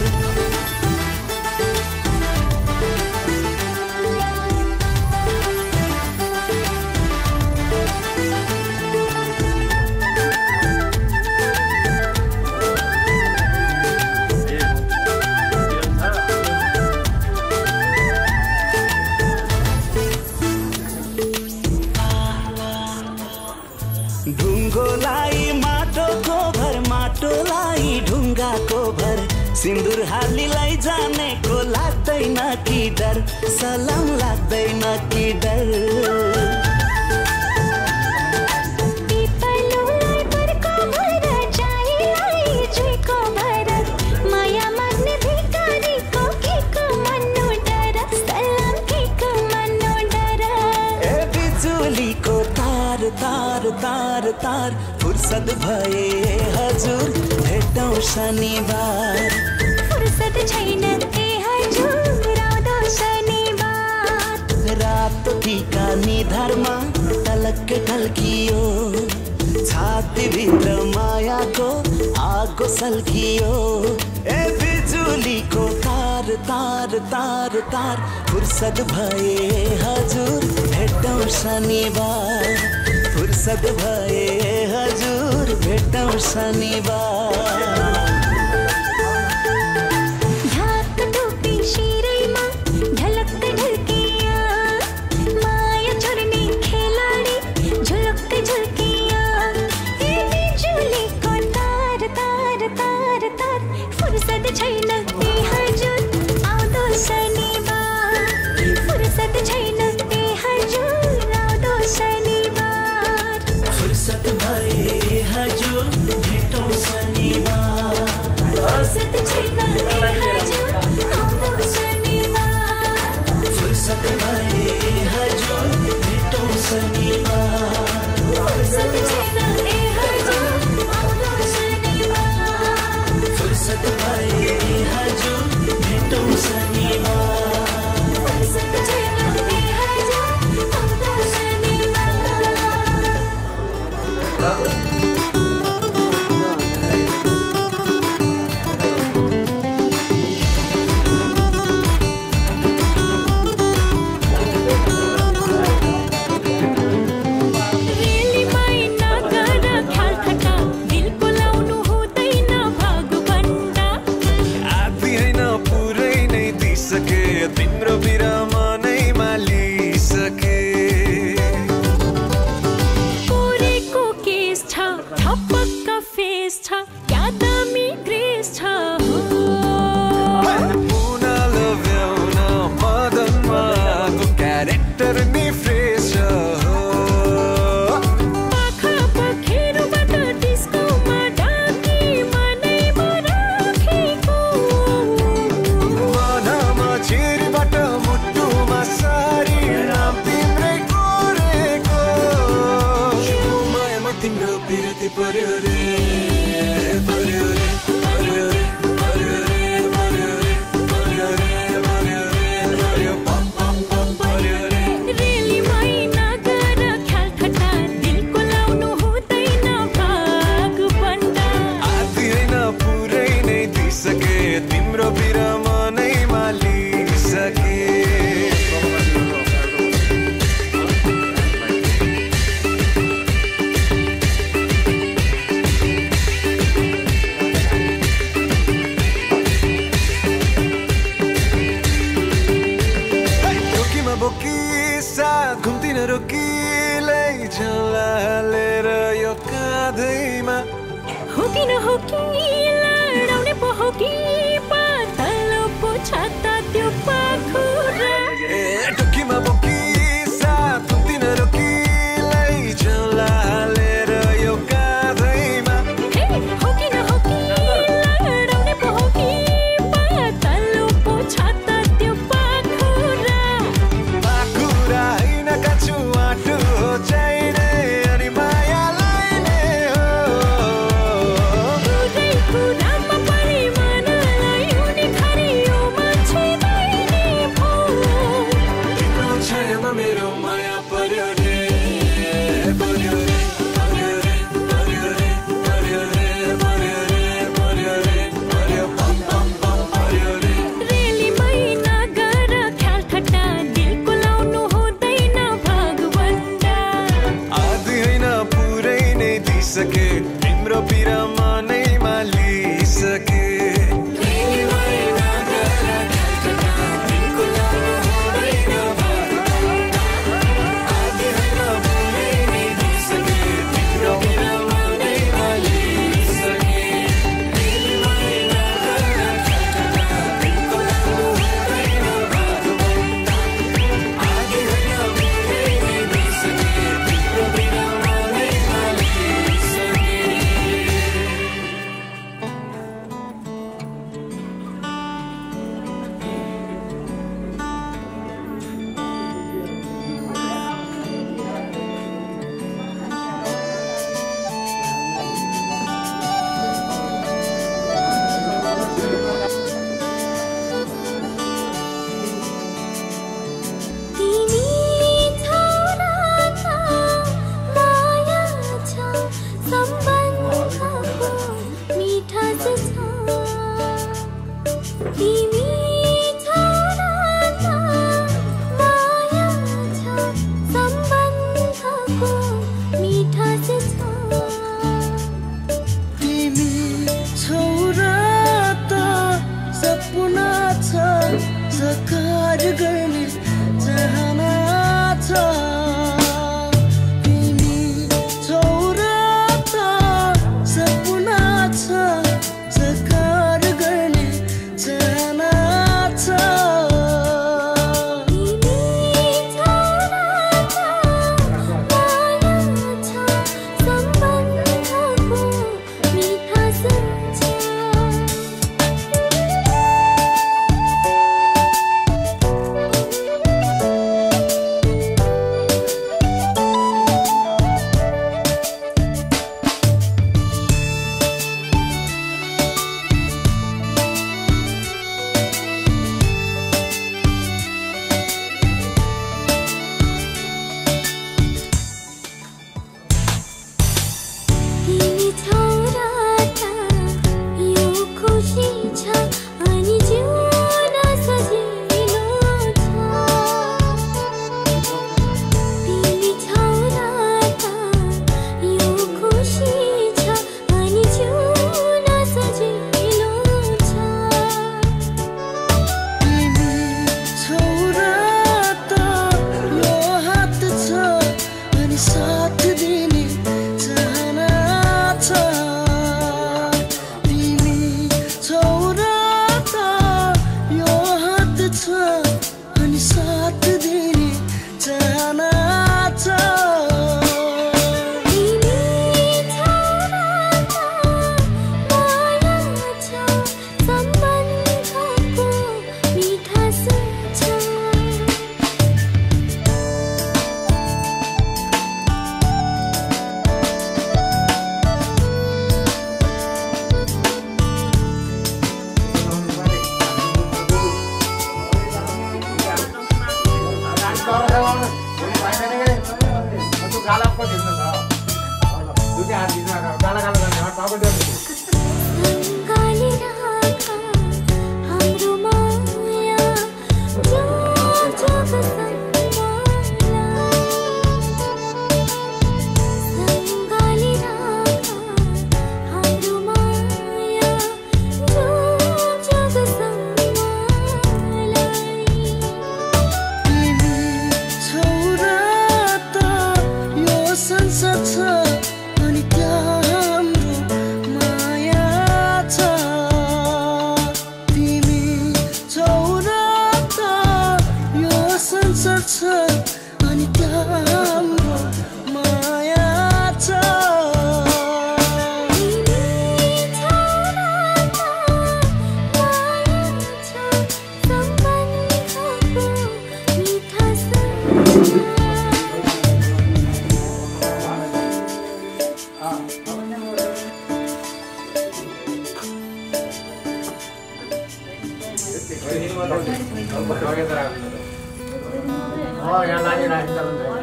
ढुङ्गोलाई माटोको भर माटोलाई ढुङ्गाको भर सिन्दुर हालीलाई जानेको लाग्दैन कि डर सलाम लाग्दैन कि डर पिपलुलाई बरको भर चाहिलाई जुइको भर माया माग्ने भिखारीको केको मन्नु डर सलाम केको मन्नु डर ए बिजुलीको तार तार तार तार फुर्सद भए हजुर भेटौँ शनिबार फुर्सद छैन ए हजुर आउँदो शनिबार रातो टीका निधारमा टलक्कै टल्कियो छातीभित्र मायाको आगो सल्कियो ए बिजुलीको तार तार तार तार फुर्सद भए हजुर भेटौँ शनिबार फुर्सद भए हजुर भेटौँ शनिबार ढाक टोपी शिरैमा ढलक्कै ढल्कियो माया छोड्ने खेलाडी झुलुक्कै झुल्कियो ए बिजुलीको तार तार तार तार फुर्सद छैन ए हजुर आउँदो शनिबार फुर्सद छैन ए हजुर आउँदो शनिबार फुर्सद भए हजुर भेटौँ शनिबार फुर्सद छैन ए हजुर आउँदो शनिबार फुर्सद भए हजुर भेटौँ शनिबार फुर्सद छैन ए हजुर आउँदो शनिबार फुर्सद भए हजुर भेटौँ शनिबार फुर्सद छैन ए हजुर आउँदो शनिबार तिम्रो बिरामा नै मालिसके कि लडाउने पो हो कि पातलो पो छाता त्यो पाखुरा टुकीमा बोकी साथ दिन रोकी लैजाउला हालेर यो काँधैमा हो कि नहो कि लडाउने पो हो कि पातलो पो छाता त्यो पाखुरा पाखुरा होइन काछु आँटो हो चाहिने अनि माया लाइने हो पुरै कुरामा परि मनलाई हुने खरी यो मान्छे बहिनी भो तिम्रो छायामा मेरो माया पर्यो रे पर्यो रे पर्यो रे पर्यो रे पर्यो रे पर्यो रे पर्यो रे पर्यो पम पम पम पर्यो रे रेली महिना गर ख्याल ठट्टा दिलको लाउनु हुँदैन भगवन्ता आधी होइन पुरै नै दिइसके तिम्रो पिरमा नै मालिसके साकार गर्ने चाहना छ तिमी छोरा त सपना छ साकार गर्ने चाहना छ अनि हाम्रो माया छ यहाँ लागिरहेको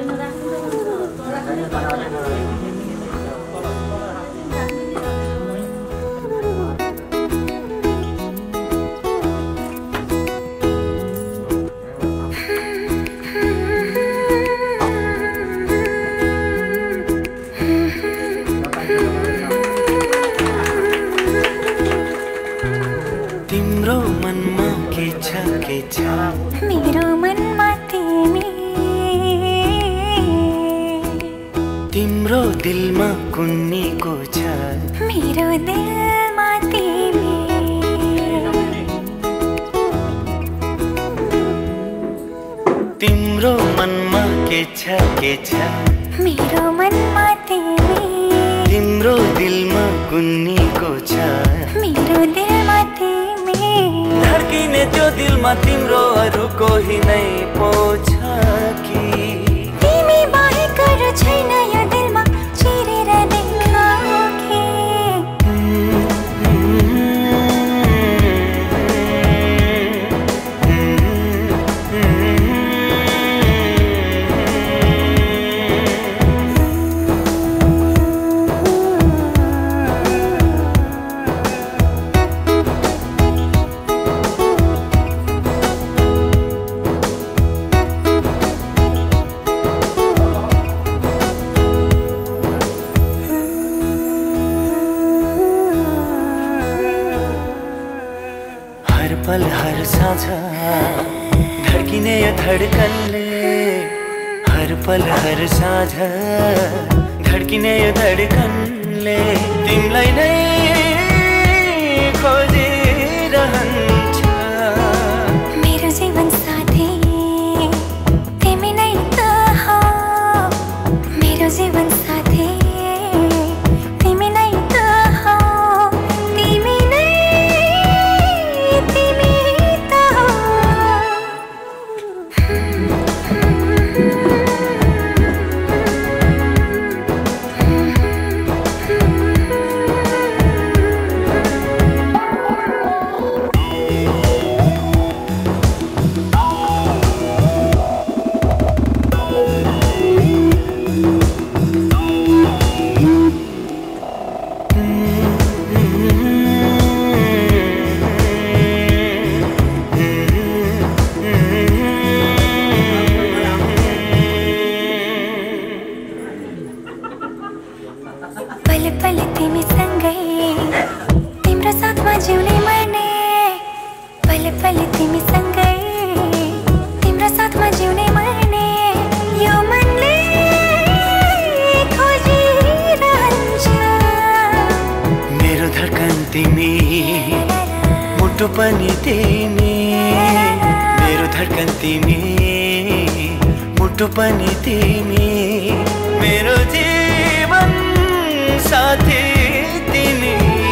तिम्रो मनमा के छ मेरो मनमा तिमी तिम्रो दिलमा कुन्नीको छ मेरो दिलमा तिमी तिम्रो मनमा के छ मेरो मनमा तिमी तिम्रो दिलमा कुन्नीको छ मेरो दिलमा तिमी धड्किने त्यो दिलमा तिम्रो अरू कोही नै पो छ कि तिमी बाहेक अरू छैन यो दिलमा चिरेर देखाऊ कि पल हर साँझ धड्किने यो धड्कनले हर पल हर साँझ धड्किने यो धड्कनले तिमीलाई नै खोजिरहन्छ मेरो जीवन साथी तिमी नै त हो मेरो जीवन साथी तिमी नै त हो तिमी नै तिमी त हो पल पल तिमी सँगै तिम्रो साथमा जिउने मर्ने पल पल तिमी सँगै तिम्रो साथमा जिउने मर्ने यो मनले खोजिरहन्छ मेरो धड्कन तिमी मुटु पनि तिमी मेरो धड्कन तिमी मुटु पनि तिमी मेरो जीवन साथी तिमी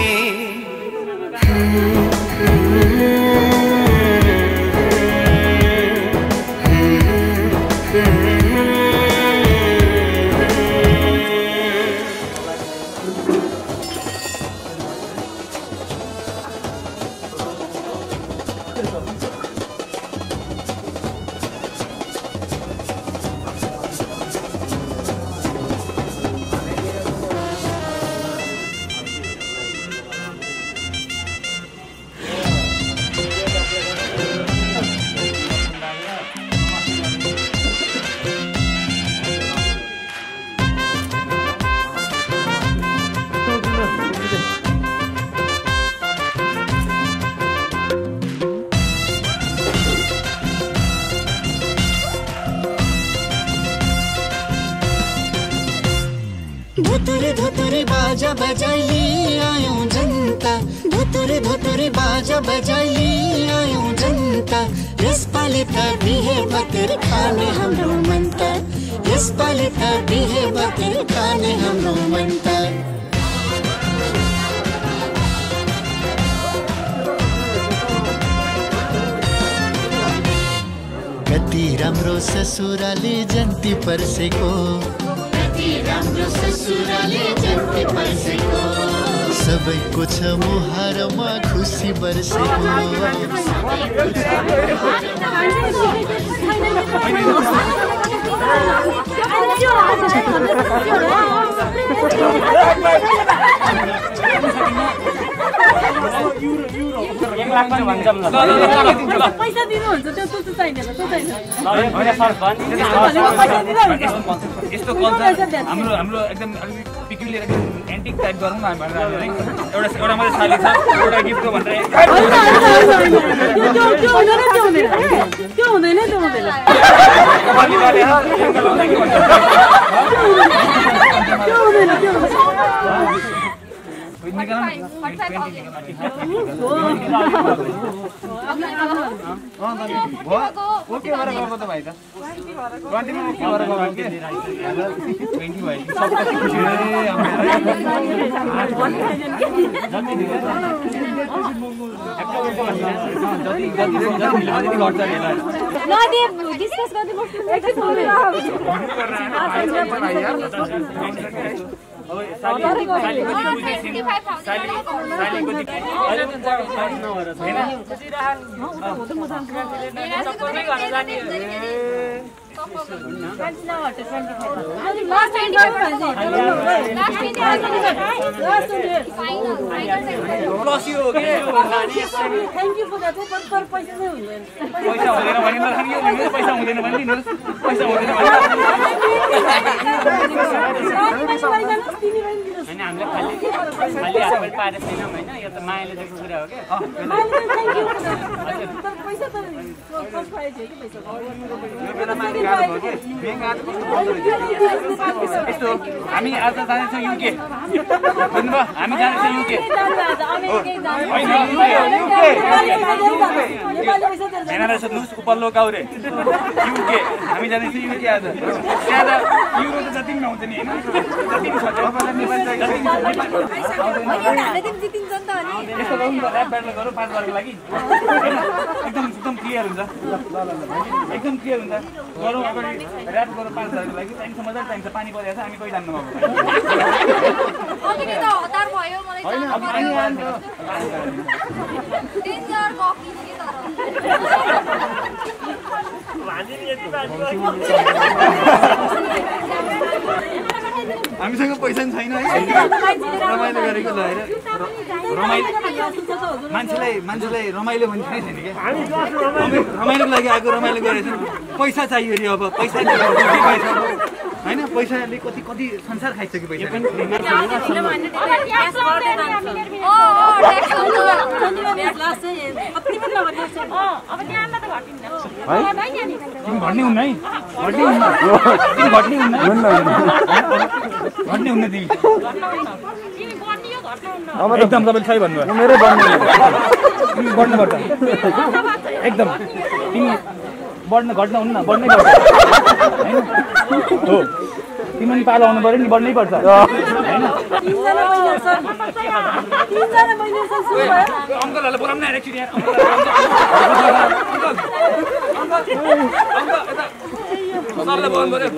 धुतुरे धुतुरे बाजा बजाइए आयौं जनता धुतुरे धुतुरे बाजा बजाइए आयौं जनता यसपालि यसपालि त बिहे बतेर खाने हाम्रो मन त यसपालि त बिहे बतेर खाने हाम्रो मन त कति राम्रो ससुराले जन्ती पर्सेको कति राम्रो ससुराले जन्ती पर्सेको सबैको छ मुहारमा खुसी बर्सेको पैसा दिनुहुन्छ त्यो चाहिँदैन यस्तो कल्चर हाम्रो एकदम पिक्युलियर एकदम एन्टिक टाइप गरौँ न भनेर एउटा मात्रै साली छ एउटा गिफ्टको भन्दा त्यो हुँदैन ओके भएर गर्नु त भाइ त 20 मा ओके भएर गर्नु के 20 भाइ सबैले खुसी हामी आज जानेछौँ युके भन्नुभयो हामी जानेछौँ युके सोध्नुहोस् उपल्लो गाउरे युके हामी जानेछौँ युके आज त्यहाँ त युरो त जति पनि नहुन्छ नि होइन जति पनि यस्तो गरौँ ऱ्याप ब्याटल गरौँ 5 बारको लागि एकदम क्लियर हुन्छ एकदम क्लियर हुन्छ गरौँ अगाडि ऱ्याप गरौँ 5 बारको लागि चाहिन्छ मजाले चाहिन्छ पानी परेको छ हामी कोही जान्नु हामीसँग पैसा पनि छैन है रमाइलो गरेको ल मान्छेलाई रमाइलो भन्ने छैन नि क्या रमाइलोको लागि आएको रमाइलो गरेछ पैसा चाहियो अरे अब पैसा होइन पैसाले कति संसार खाइसक्यो पैसा घट्ने हुन्न है घट्ने हुन्न तिमी एकदम तपाईँले सही भन्नुभयो मेरै बढ्नुपर्छ एकदम तिमी घट्न हुन्न बढ्नै पर्छ होइन हो तिमी पनि पालो आउनु पऱ्यो नि बढ्नै पर्छ अङ्कलहरूलाई बोलाउनु आएर एकचोटि सबलाई बोलाउनु पऱ्यो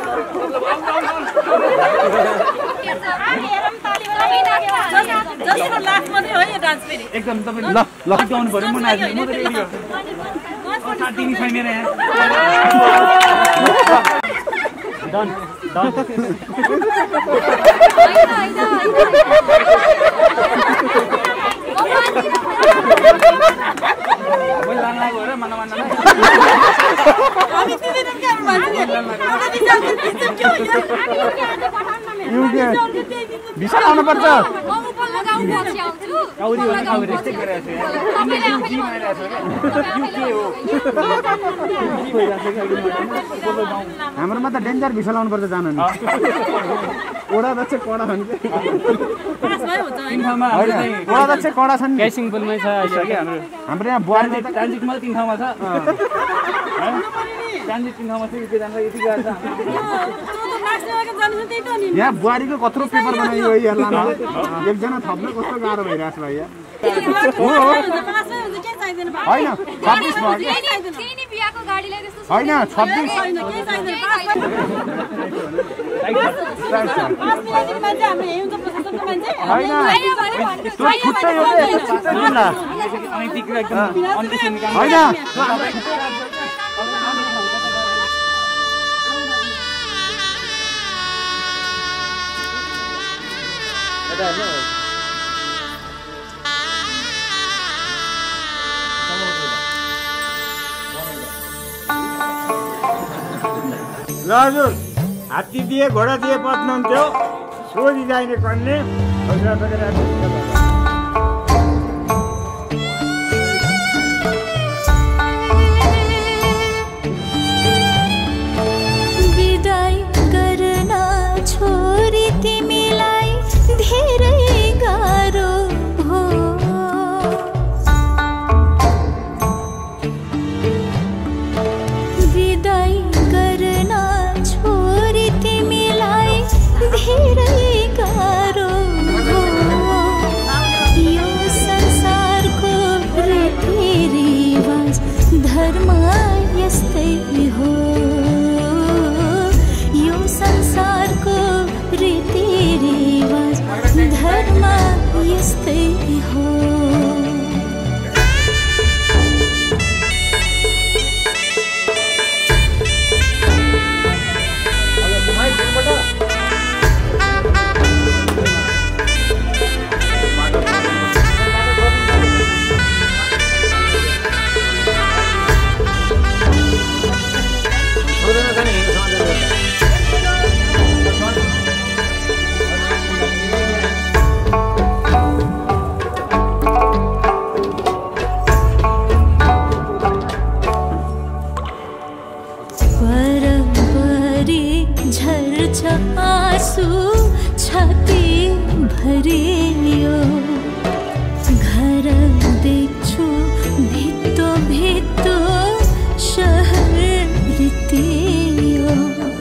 एकदम तपाईँले गाउनु पऱ्यो म नाच्नु तिमी छैन यहाँ भिसा आउनु पर्छ हाम्रोमा त डेन्जर भिसा लाउनु पर्छ जानु नि ओडा दक्ष कडा छन् ओडा दक्ष कडा छन् गाई सिम्पलमै छ हाम्रो यहाँ बुहारी ट्रान्जिटमा 3 ठाउँमा छ ट्रान्जिट 3 ठाउँमा छ यति जान्छ यति गएर यहाँ बुहारीको कत्रो पेपर बनाइयो हेर्ला न एकजना थप्न कस्तो गाह्रो भइरहेछ भाइ यहाँ होइन 26 भयो होइन 26 ल हजुर हात्ती दिए घोडा दिए पत्नुहुन्थ्यो सोझी जाने कन्ने विदाई गर्न छोरी तिमीलाई धेरै गाह्रो हो विदाई गर्न छोरी तिमीलाई धेरै गाह्रो हो यो संसारको रीतिरिवाज धर्म यस्तै हो यो संसारको रीतिरिवाज धर्म यस्तै हो झर्छ आँसु छाती भरियो घर देख्छु भित्तो भित्तो शहर रित्तियो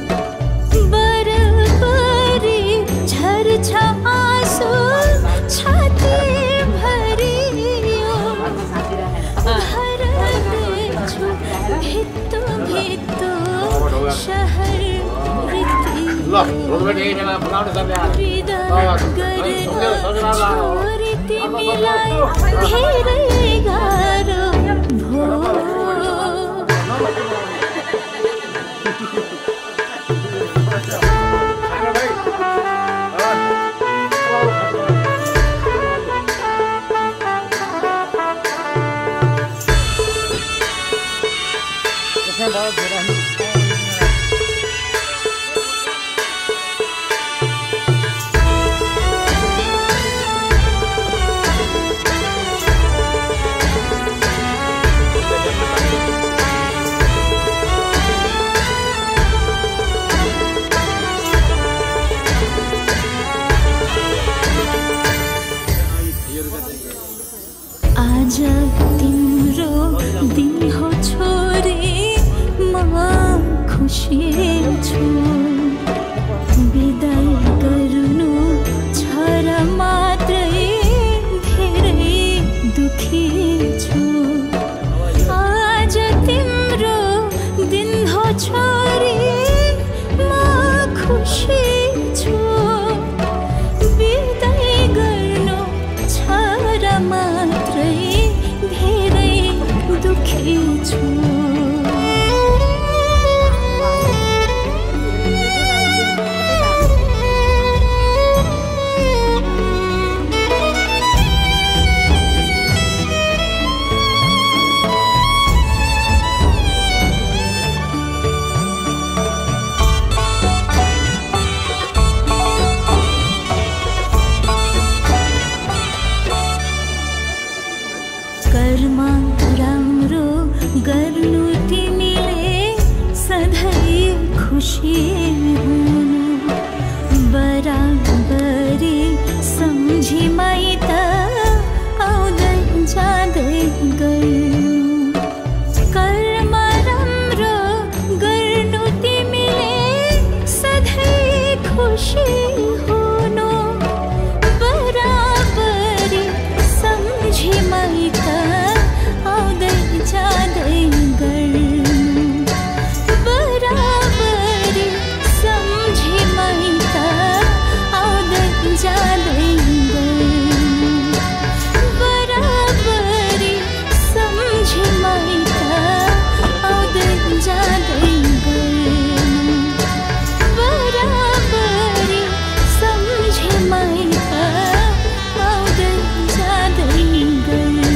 बरबरी झर्छ आँसु छाती भरियो घर देख्छु भित्तो भित्तो शहर छोरी तिमीलाई धेरै गाह्रो भो आज तिम्रो दिन हो छोरी म खुसी छु विदाई गर्नु छ र मात्रै धेरै दुखी छु आज तिम्रो दिन हो छोरी म खुसी छु विदाई गर्नु छ र मात्रै धेरै दुखी छु गर्नु तिमीले सधैँ खुसी हुनु बराबरी सम्झी माइत आउँदै जाँदै गर्नु कर्म राम्रो गर्नु तिमीले सधैँ खुसी हुनु बराबरी सम्झी माइत आउँदै जाँदै गर्नु बराबरी सम्झी माइत आउँदै जाँदै गर्नु बराबरी सम्झी माइत आउँदै जाँदै गर्नु बराबरी सम्झी माइत आउँदै जाँदै गर्नु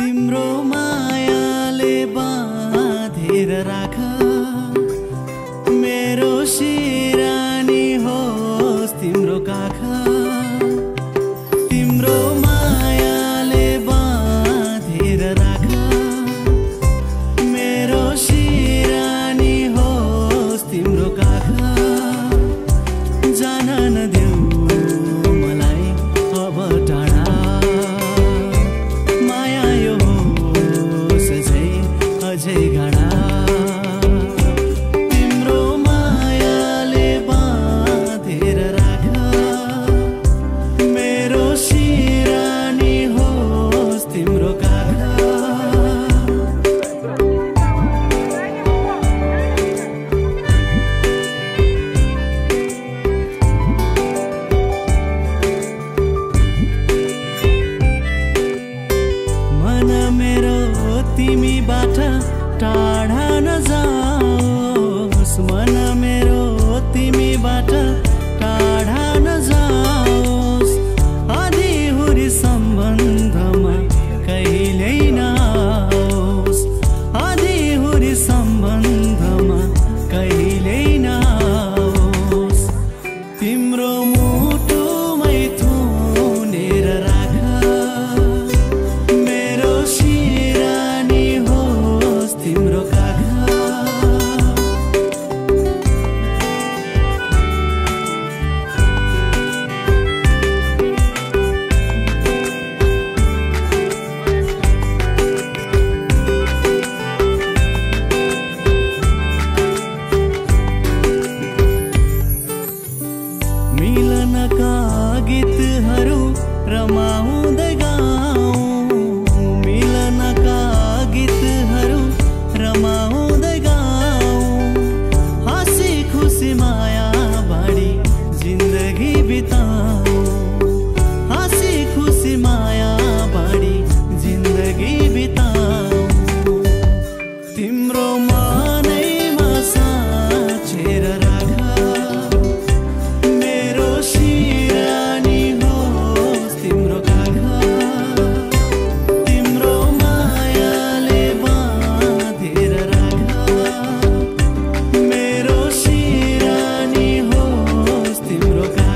तिम्रो मायाले बाँधेर राख मेरो सिरानी होस् तिम्रो काख तिम्रो मायाले बाँधेर राख मेरो सिरानी होस् तिम्रो काख जान नदेऊ मलाई अब टाढा माया यो होस् अझै गाढा तिम्रो मायाले बाँधेर राख मेरो सिरानी होस् तिम्रो काख तिमीबाट टाढा नजाओस् मन मेरो तिमीबाट टाढा नजाओस् आधीहुरी सम्बन्धमा कहिल्यै नआओस् आधीहुरी सम्बन्धमा कहिल्यै नआओस् तिम्रो मुटुमै थुनेर राख मेरो सिरानी होस् तिम्रो काख मिलनका गीतहरू रमाउँदै गाउँ मिलनका गीतहरू रमाउँदै गाउँ हाँसी खुसी माया बाँडी जिन्दगी बिताउँ हाँसी खुसी माया बाँडी जिन्दगी बिताउँ तिम्रो मनैमा साँचेर राख मेरो सिरानी होस् तिम्रो काख तिम्रो मायाले बाँधेर राख मेरो सिरानी होस् तिम्रो काख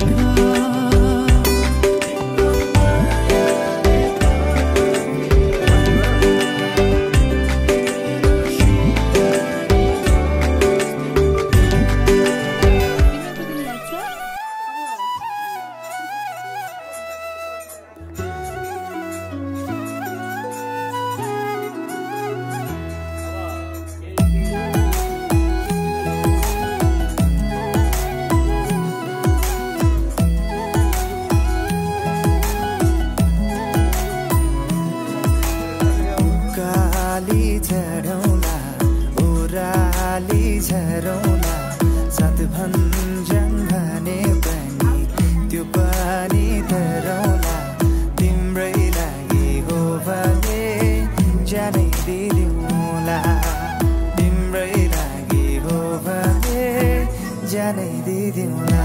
काली झरौँला ओराली झरौँला सात भञ्जन भने पनि त्यो पानी धरौँला तिम्रै लागि हो भने जानै दिदिउँला तिम्रै लागि हो भने जानै दिदिउँला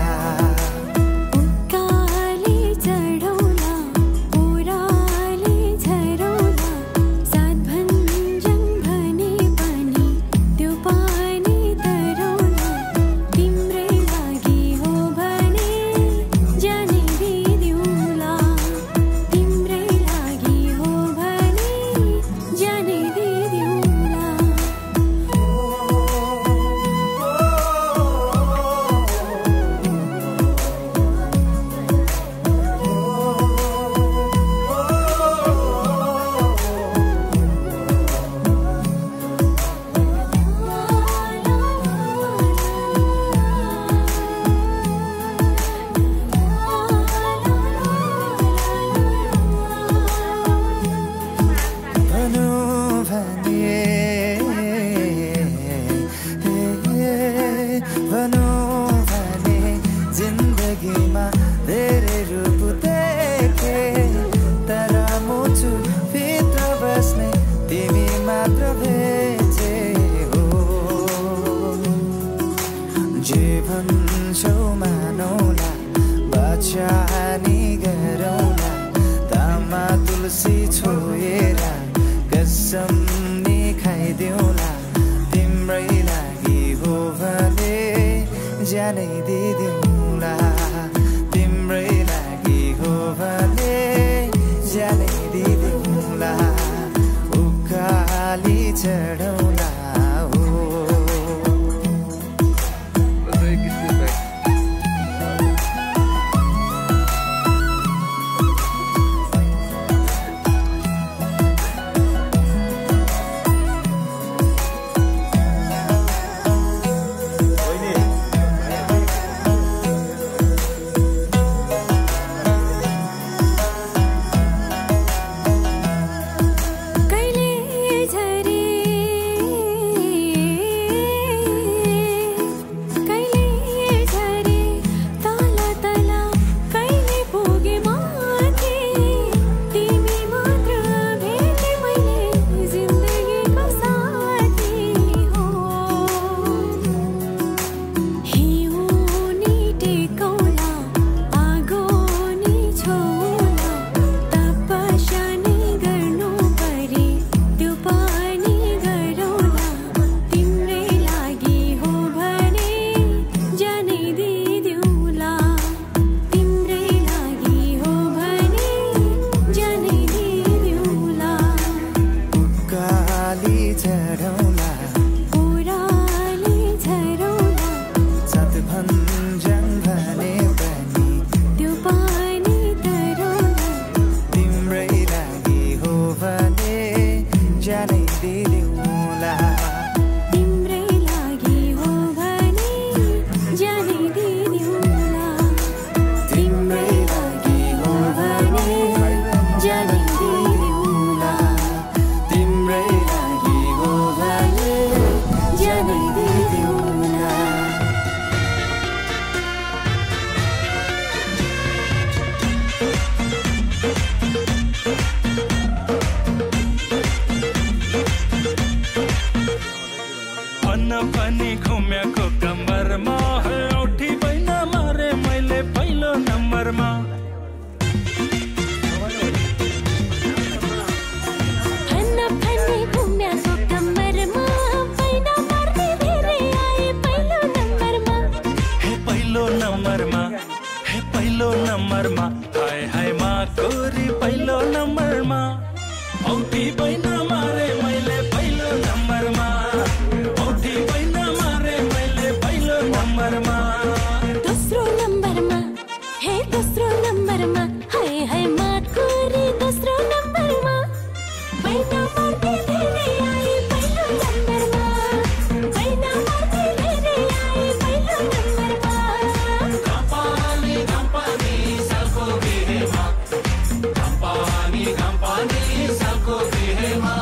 काली चढौला ओराली झरौला सात भञ्जन भने पनि त्यो पानी धरौला तिम्रै लागि हो भने जानै दिदिउँला तिम्रै लागि हो भने जानै दिदिउँला माकोरी पहिलो नम्बरमा औठी बैन मारे मैले पहिलो नम्बरमा औठी बैन मारे मैले पहिलो नम्बरमा दोस्रो नम्बरमा हे दोस्रो नम्बरमा हाय हाय माकोरी दोस्रो नम्बरमा बैन मार्दै धेरै आए पहिलो नम्बरमा बैन मार्दै धेरै आए पहिलो नम्बरमा घम्पानी घम्पानी सालको बिहेमा घम्पानी घम्पानी सालको बिहेमा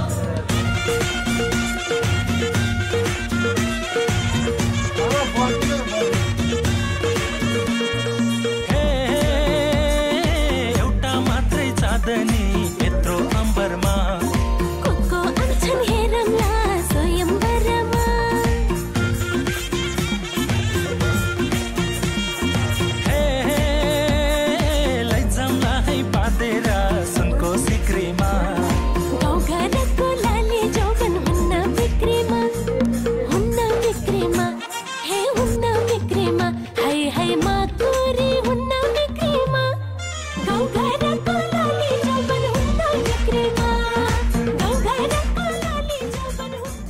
एउटा मात्रै चाँदनी यत्रो अम्बरमा कोको आउँछन् हेरौँला स्वयम्वरमा लैजाउँला है बाँधेर सुनको सिक्रीमा गाउँघरको लाली जौवन हुन्न बिक्रीमा हे हुन्न बिक्रीमा हाय हाय माकोरी हुन्न बिक्रीमा गाउँघरको लाली जौवन हुन्न बिक्रीमा गाउँघरको लाली जौवन हुन्न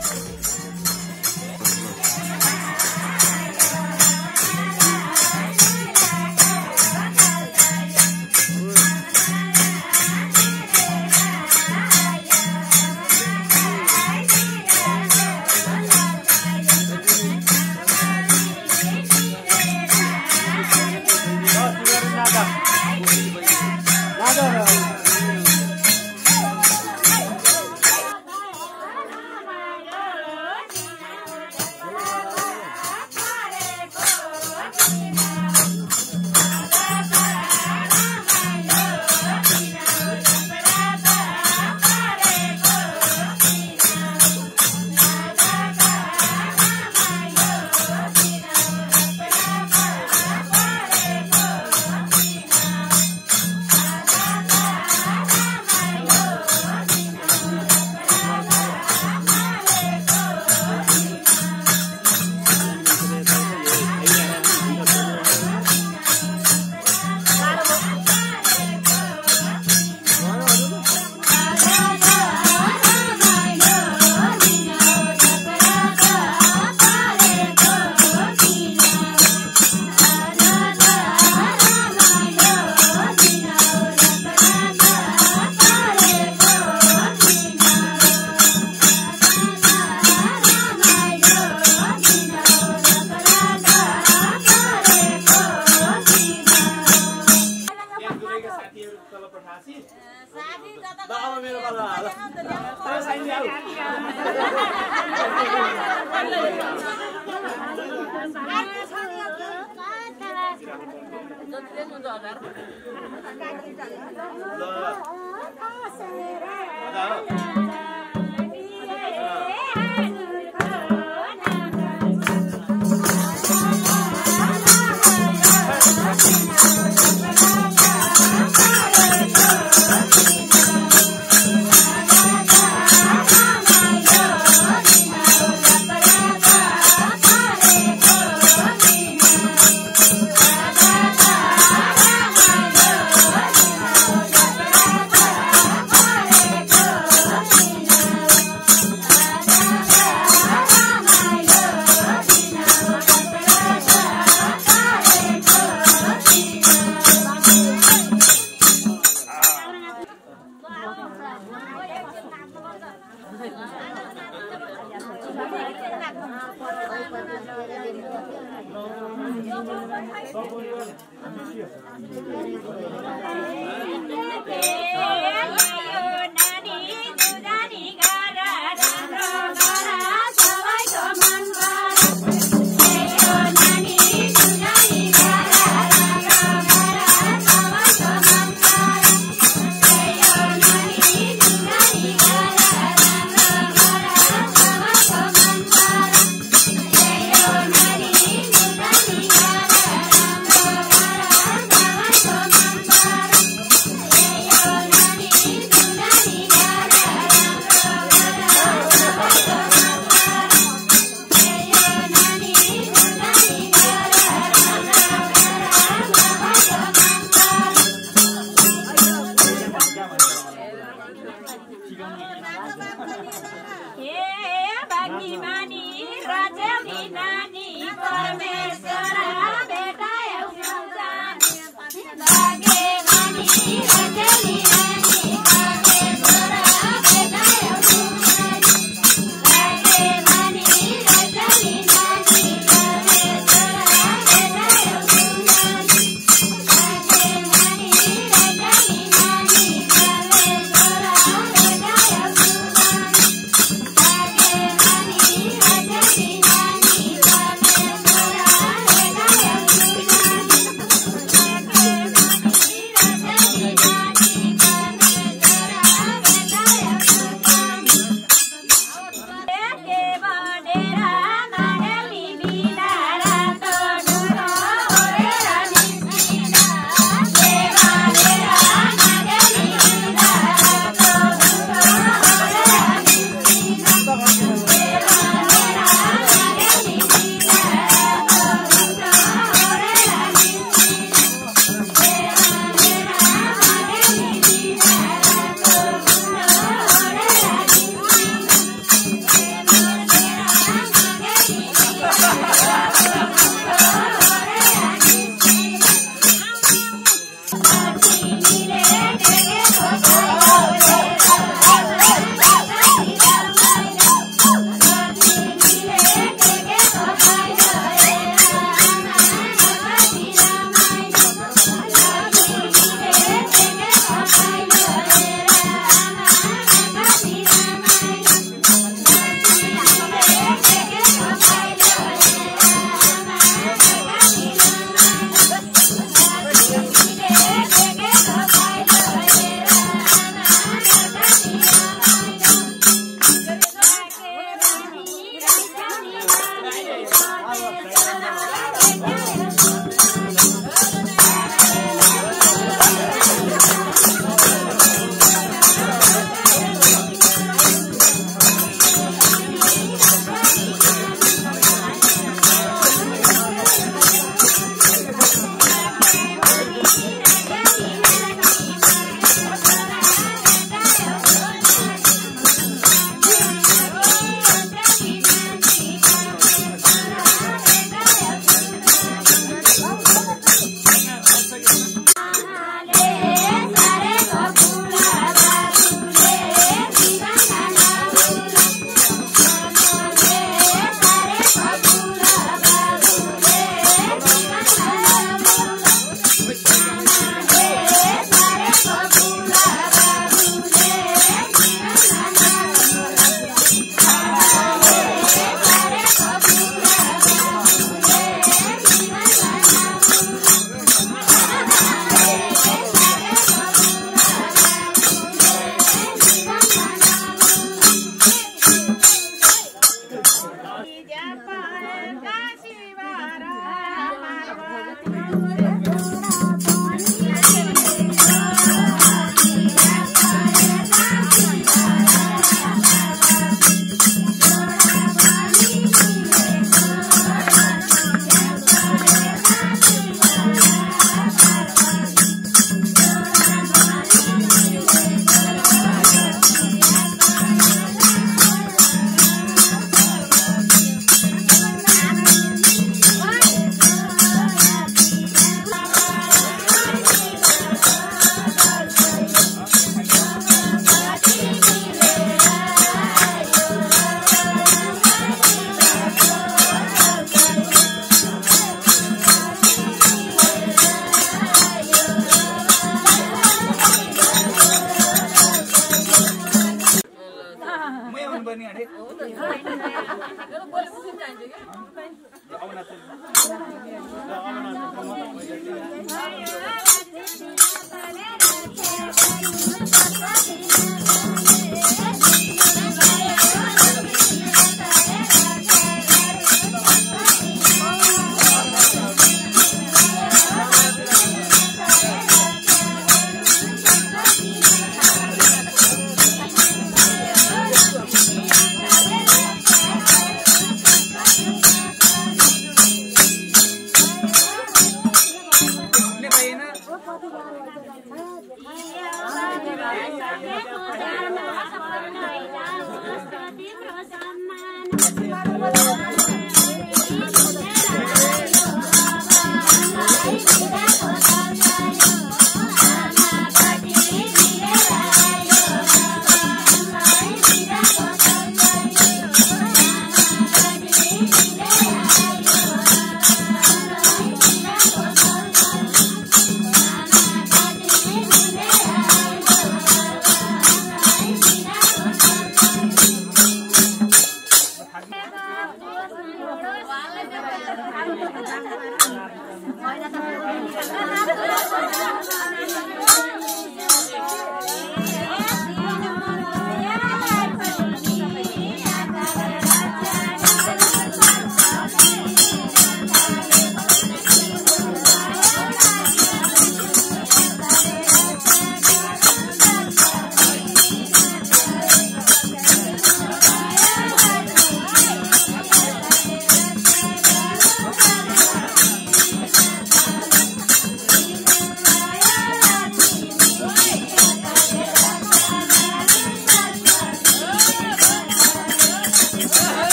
Hãy subscribe cho kênh Ghiền Mì Gõ để không bỏ lỡ những video hấp dẫn.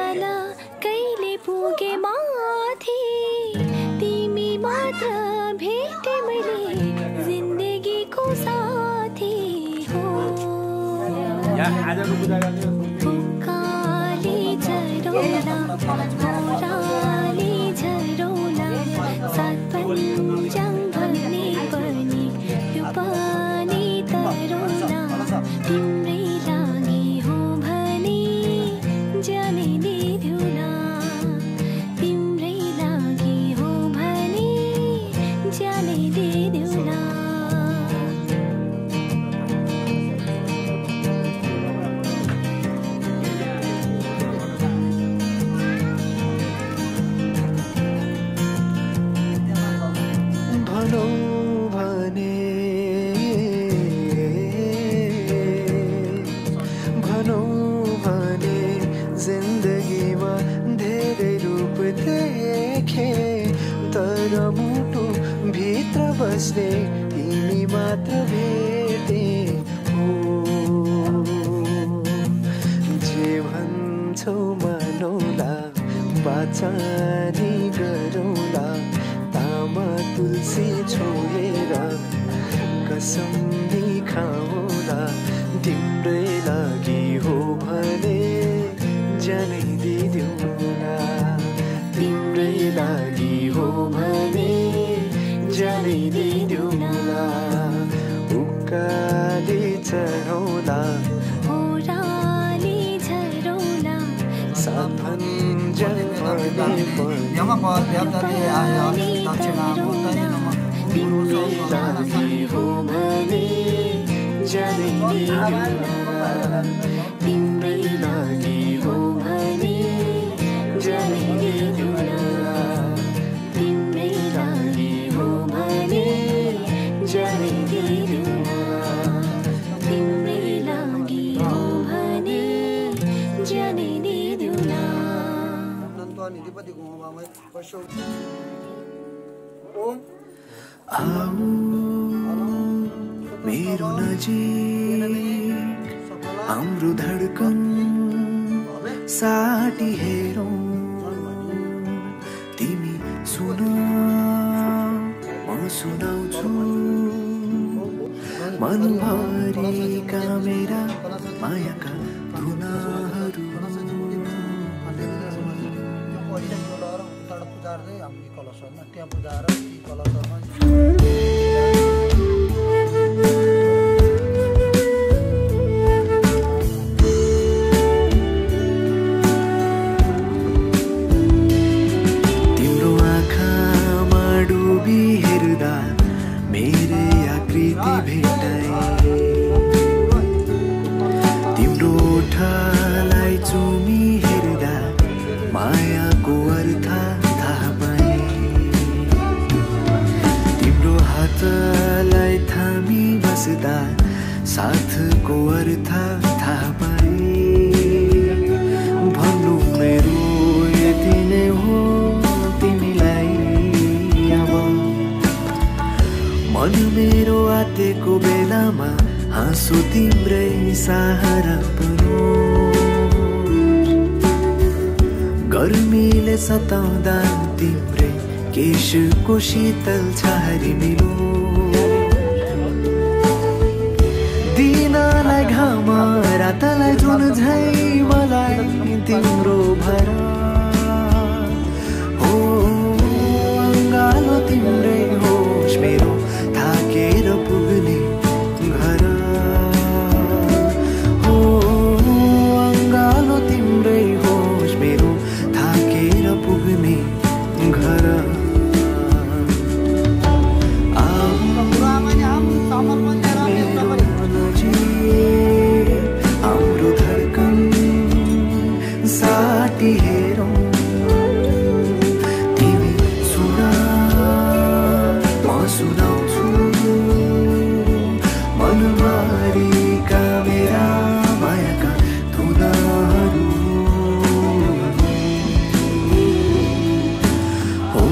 तल कहिले पुगे माथि तिमी मात्र भेटे मैले जिन्दगीको साथी हो काली झरोला ओराली झरोला सात पन्जाङ भने पनि यो पानी तरोला तिम्रै लागि हो भने जाने दिँदैनौला तिम्रै लागि हो भने जाने दिँदैनौला बस्ने तिमी मात्र भेटे हो जे भन्छौ मानौला बाचानी गरौला तामा तुलसी छोएर कसम नि खाओला तिम्रै लागि हो भने जानै दिँदैनौला तिम्रै लागि हो भने जाने दिँदैनौला उकाली झरौला ओराली झरौला सात पन्जाङ भने तिम्रै लागि हो भने जाने दिँदैनौला तिम्रै लागि हो भने जाने दिँदैनौला तिम्रै लागि हो भने जाने दिँदैनौला तिम्रै लागि हो भने जाने दिँदैनौला आऊ मेरो नजिक हाम्रो धडकन साटी हेरौँ तिमी सुन म सुनाउँछु मनभरिका मेरा मायाका धुनाहरू तिम्रो आँखामा डुबी हेर्दा मेरै आकृति भेटाए तिम्रो ओठलाई चुमी हेर्दा मायाको अर्थ थाहा पाए तिम्रो हातलाई थामी बस्दा साथको अर्थ थाहा पाए भन्नु मेरो यति नै हो तिमीलाई अब मन मेरो आतेको बेलामा हाँसो तिम्रै सहारा बनो गर्मीले सताउँदा तिम्रै केशको शीतल छहारी मिलो दिनलाई घाम रातलाई जुन झै मलाई तिम्रो भर हो अङ्गालो तिम्रै होस् मेरो थाकेर पुग्ने घर हो अङ्गालो तिम्रै होस् मेरो थाकेर पुग्ने घर हाम्रो धडकन साटी हेरौँ तिमी सुन म सुनाउँछु मनभरिका मेरा मायाका धुनाहरू हो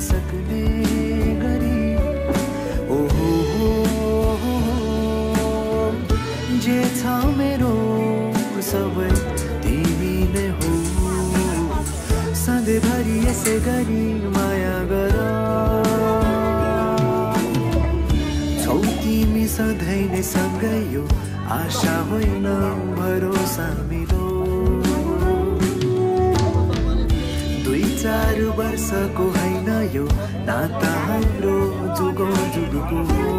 नसक्ने गरी जे छ मेरो सबै तिमी नै हो सधैँभरि यसै गरी माया गर छौ तिमी सधैँ नै सँगै यो आशा होइन भरोसा मिलो 2-4 वर्षको होइन यो नाता हाम्रो जुगो जुगको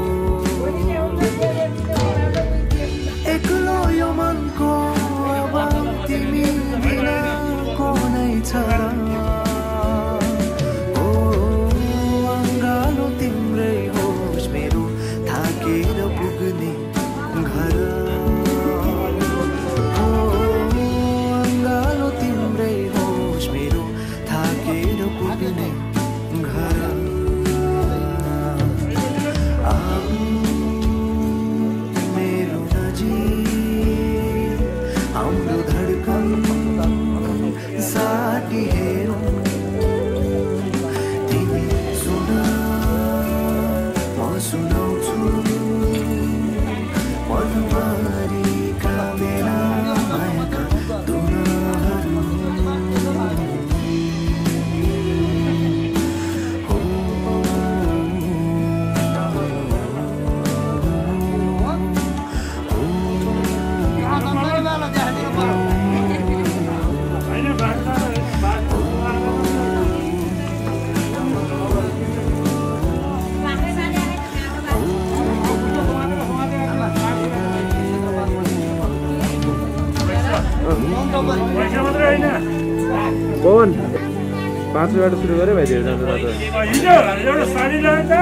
एक्लो यो मनको अब तिमी बिना को नै छ ओ अङ्गालो तिम्रै होस् मेरो थाकेर पुग्ने घर ओ अङ्गालो तिम्रै होस् मेरो थाकेर पुग्ने घर मेरो नजिक हाम्रो धड्कन साथी हेरौँ तिमी सुन म सुनाउँछु मनभरिका मेरा मायाका धुनहरू कौन 5 रुपैयाँबाट सुरु गऱ्यो भाइ धेरै जान्छ एउटा साडी ल्याउँदा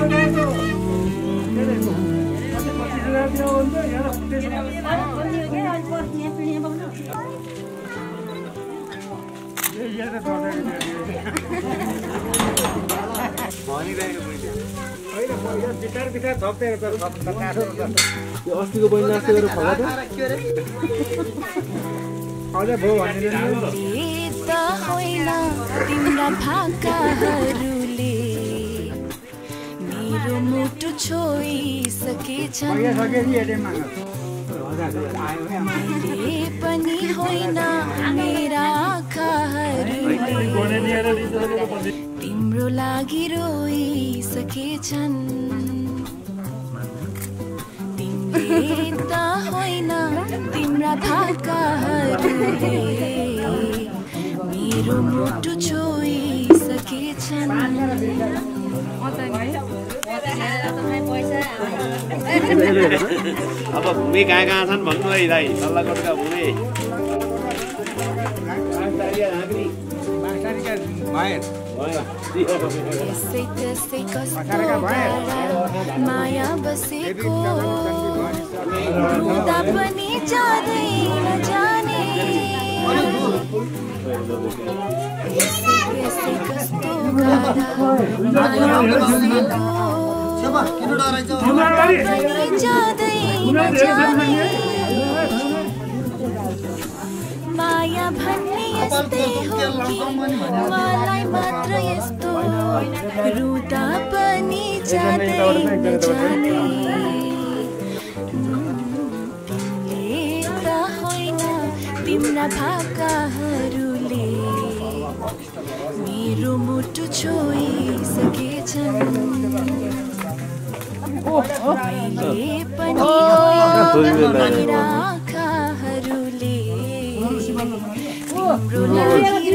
अस्तिको बहिनी नाच्दै गरेर फला होइन तिम्रा भाकाहरूले मेरो मुटु छोइसकेछन् मैले पनि होइन मेरा आँखाहरूले तिम्रो लागि रोइसकेछन् तिमीले त होइन तिम्रा भाकाहरूले मेरो मुटु छोइसकेछन् अब भूमि कहाँ छन् भन्नु है दाइ सल्लाहकोटका भूमि यसै त्यसै कस्तो माया बसेको रुँदा पनि जाँदैन जाने यसै त्यसै कस्तो माया बसेको रुँदा पनि जाँदैन जाने माया भन्ने यस्तै हो कि मलाई मात्र यस्तो रुँदा पनि जाँदैन जाने तिमीले त होइन तिम्रा भाकाहरूले मेरो मुटु छोइसकेछन् मैले पनि होइन मेरा आँखाहरूले तिम्रो लागि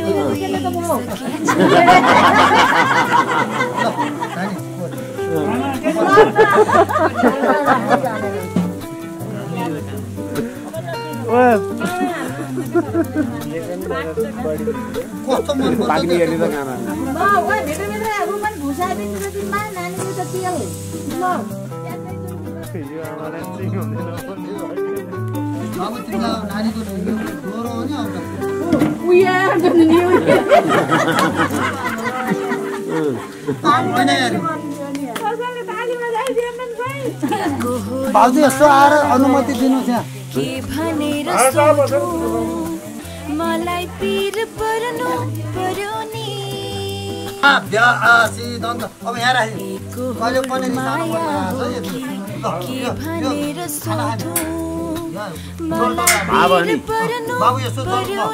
कस्तो मन पाग्ने हेर्ने त गाना भाउजू यसो आएर अनुमति दिनु त्यहाँ के भनेर मलाई पीर पर्नु पर्यो नि अब यहाँ राखेँ कहिले पनि निशाना बाबु यसो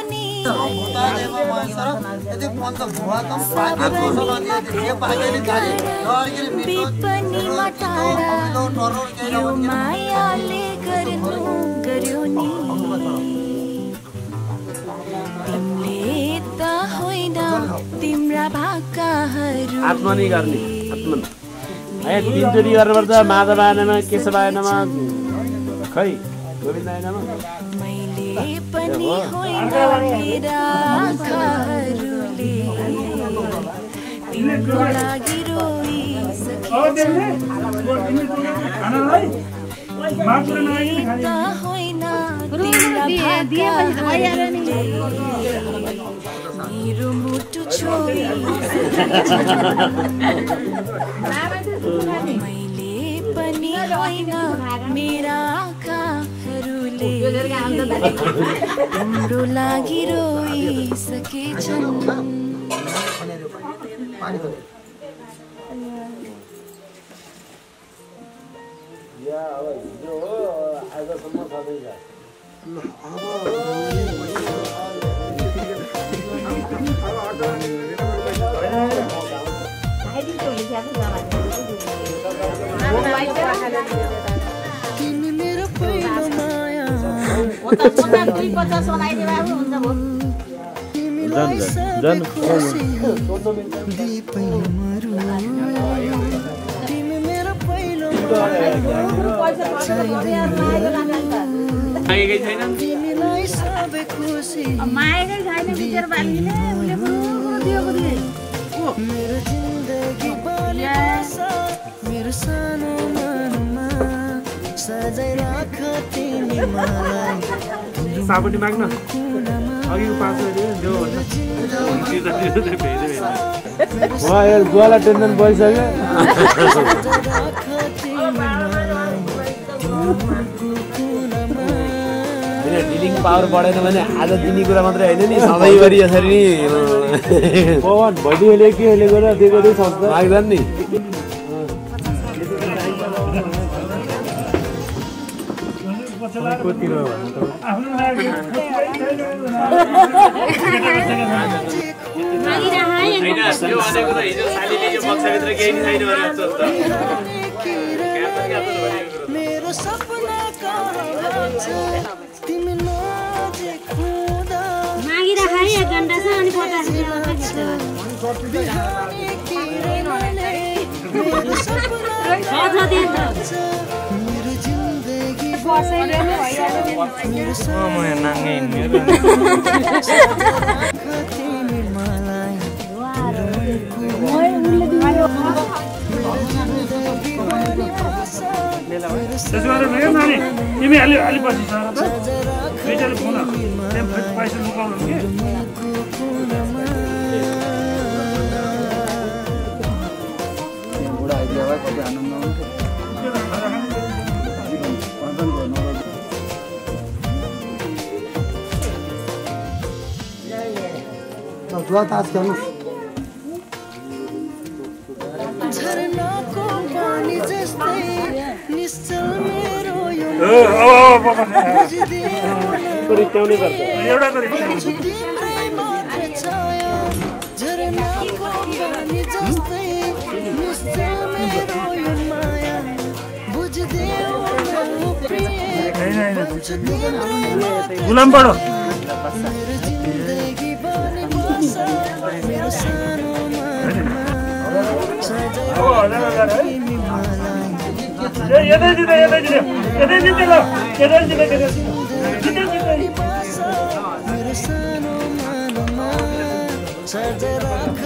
आत्मा नै गर्ने आत्मा तिनचोटि गरेर पर्छ माधव आएनमा केशव आएनमा खै गोविन्द आएनमा मेरो मुटु छोरी मैले पनि होइन मेरा आँखाहरूले तिम्रो लागि रोइसकेछन् तिमी मेरो पहिलो माया तिमीलाई सबै खुसी दिपै मरु तिमी मेरो पहिलो तिमीलाई सबै खुसी मेरो जिन्दगी बलिस मेरो सानो मनमा सजाय राख तिमी मलाई साबुनी माग्न अघि पास जो गुवालाई टेन्सन भइसक्यो डिलिङ पावर बढेन भने आज दिने कुरा मात्रै होइन नि सधैँभरि यसरी पवन भैलीले के अहिले गरेर दिएको चाहिँ सक्छ लाग्दैन नि मेरो सपना तिमी नदेख्दा मागिरा खाइ 1 घण्टा छ अनि 50 मेरो जिन्दगी तिमी अलि पछि छ दुईटाले फोन पैसा निकाल्नु के झरनाको पानी जस्तै निश्चल मेरो यो झरनाको पानी जस्तै निश्चल मेरो यो माया बुझ्देऊ गुलाम बडो मेरो जिन्दगी बने बस मेरो सानो मेरो सानो मनमा सजाय राख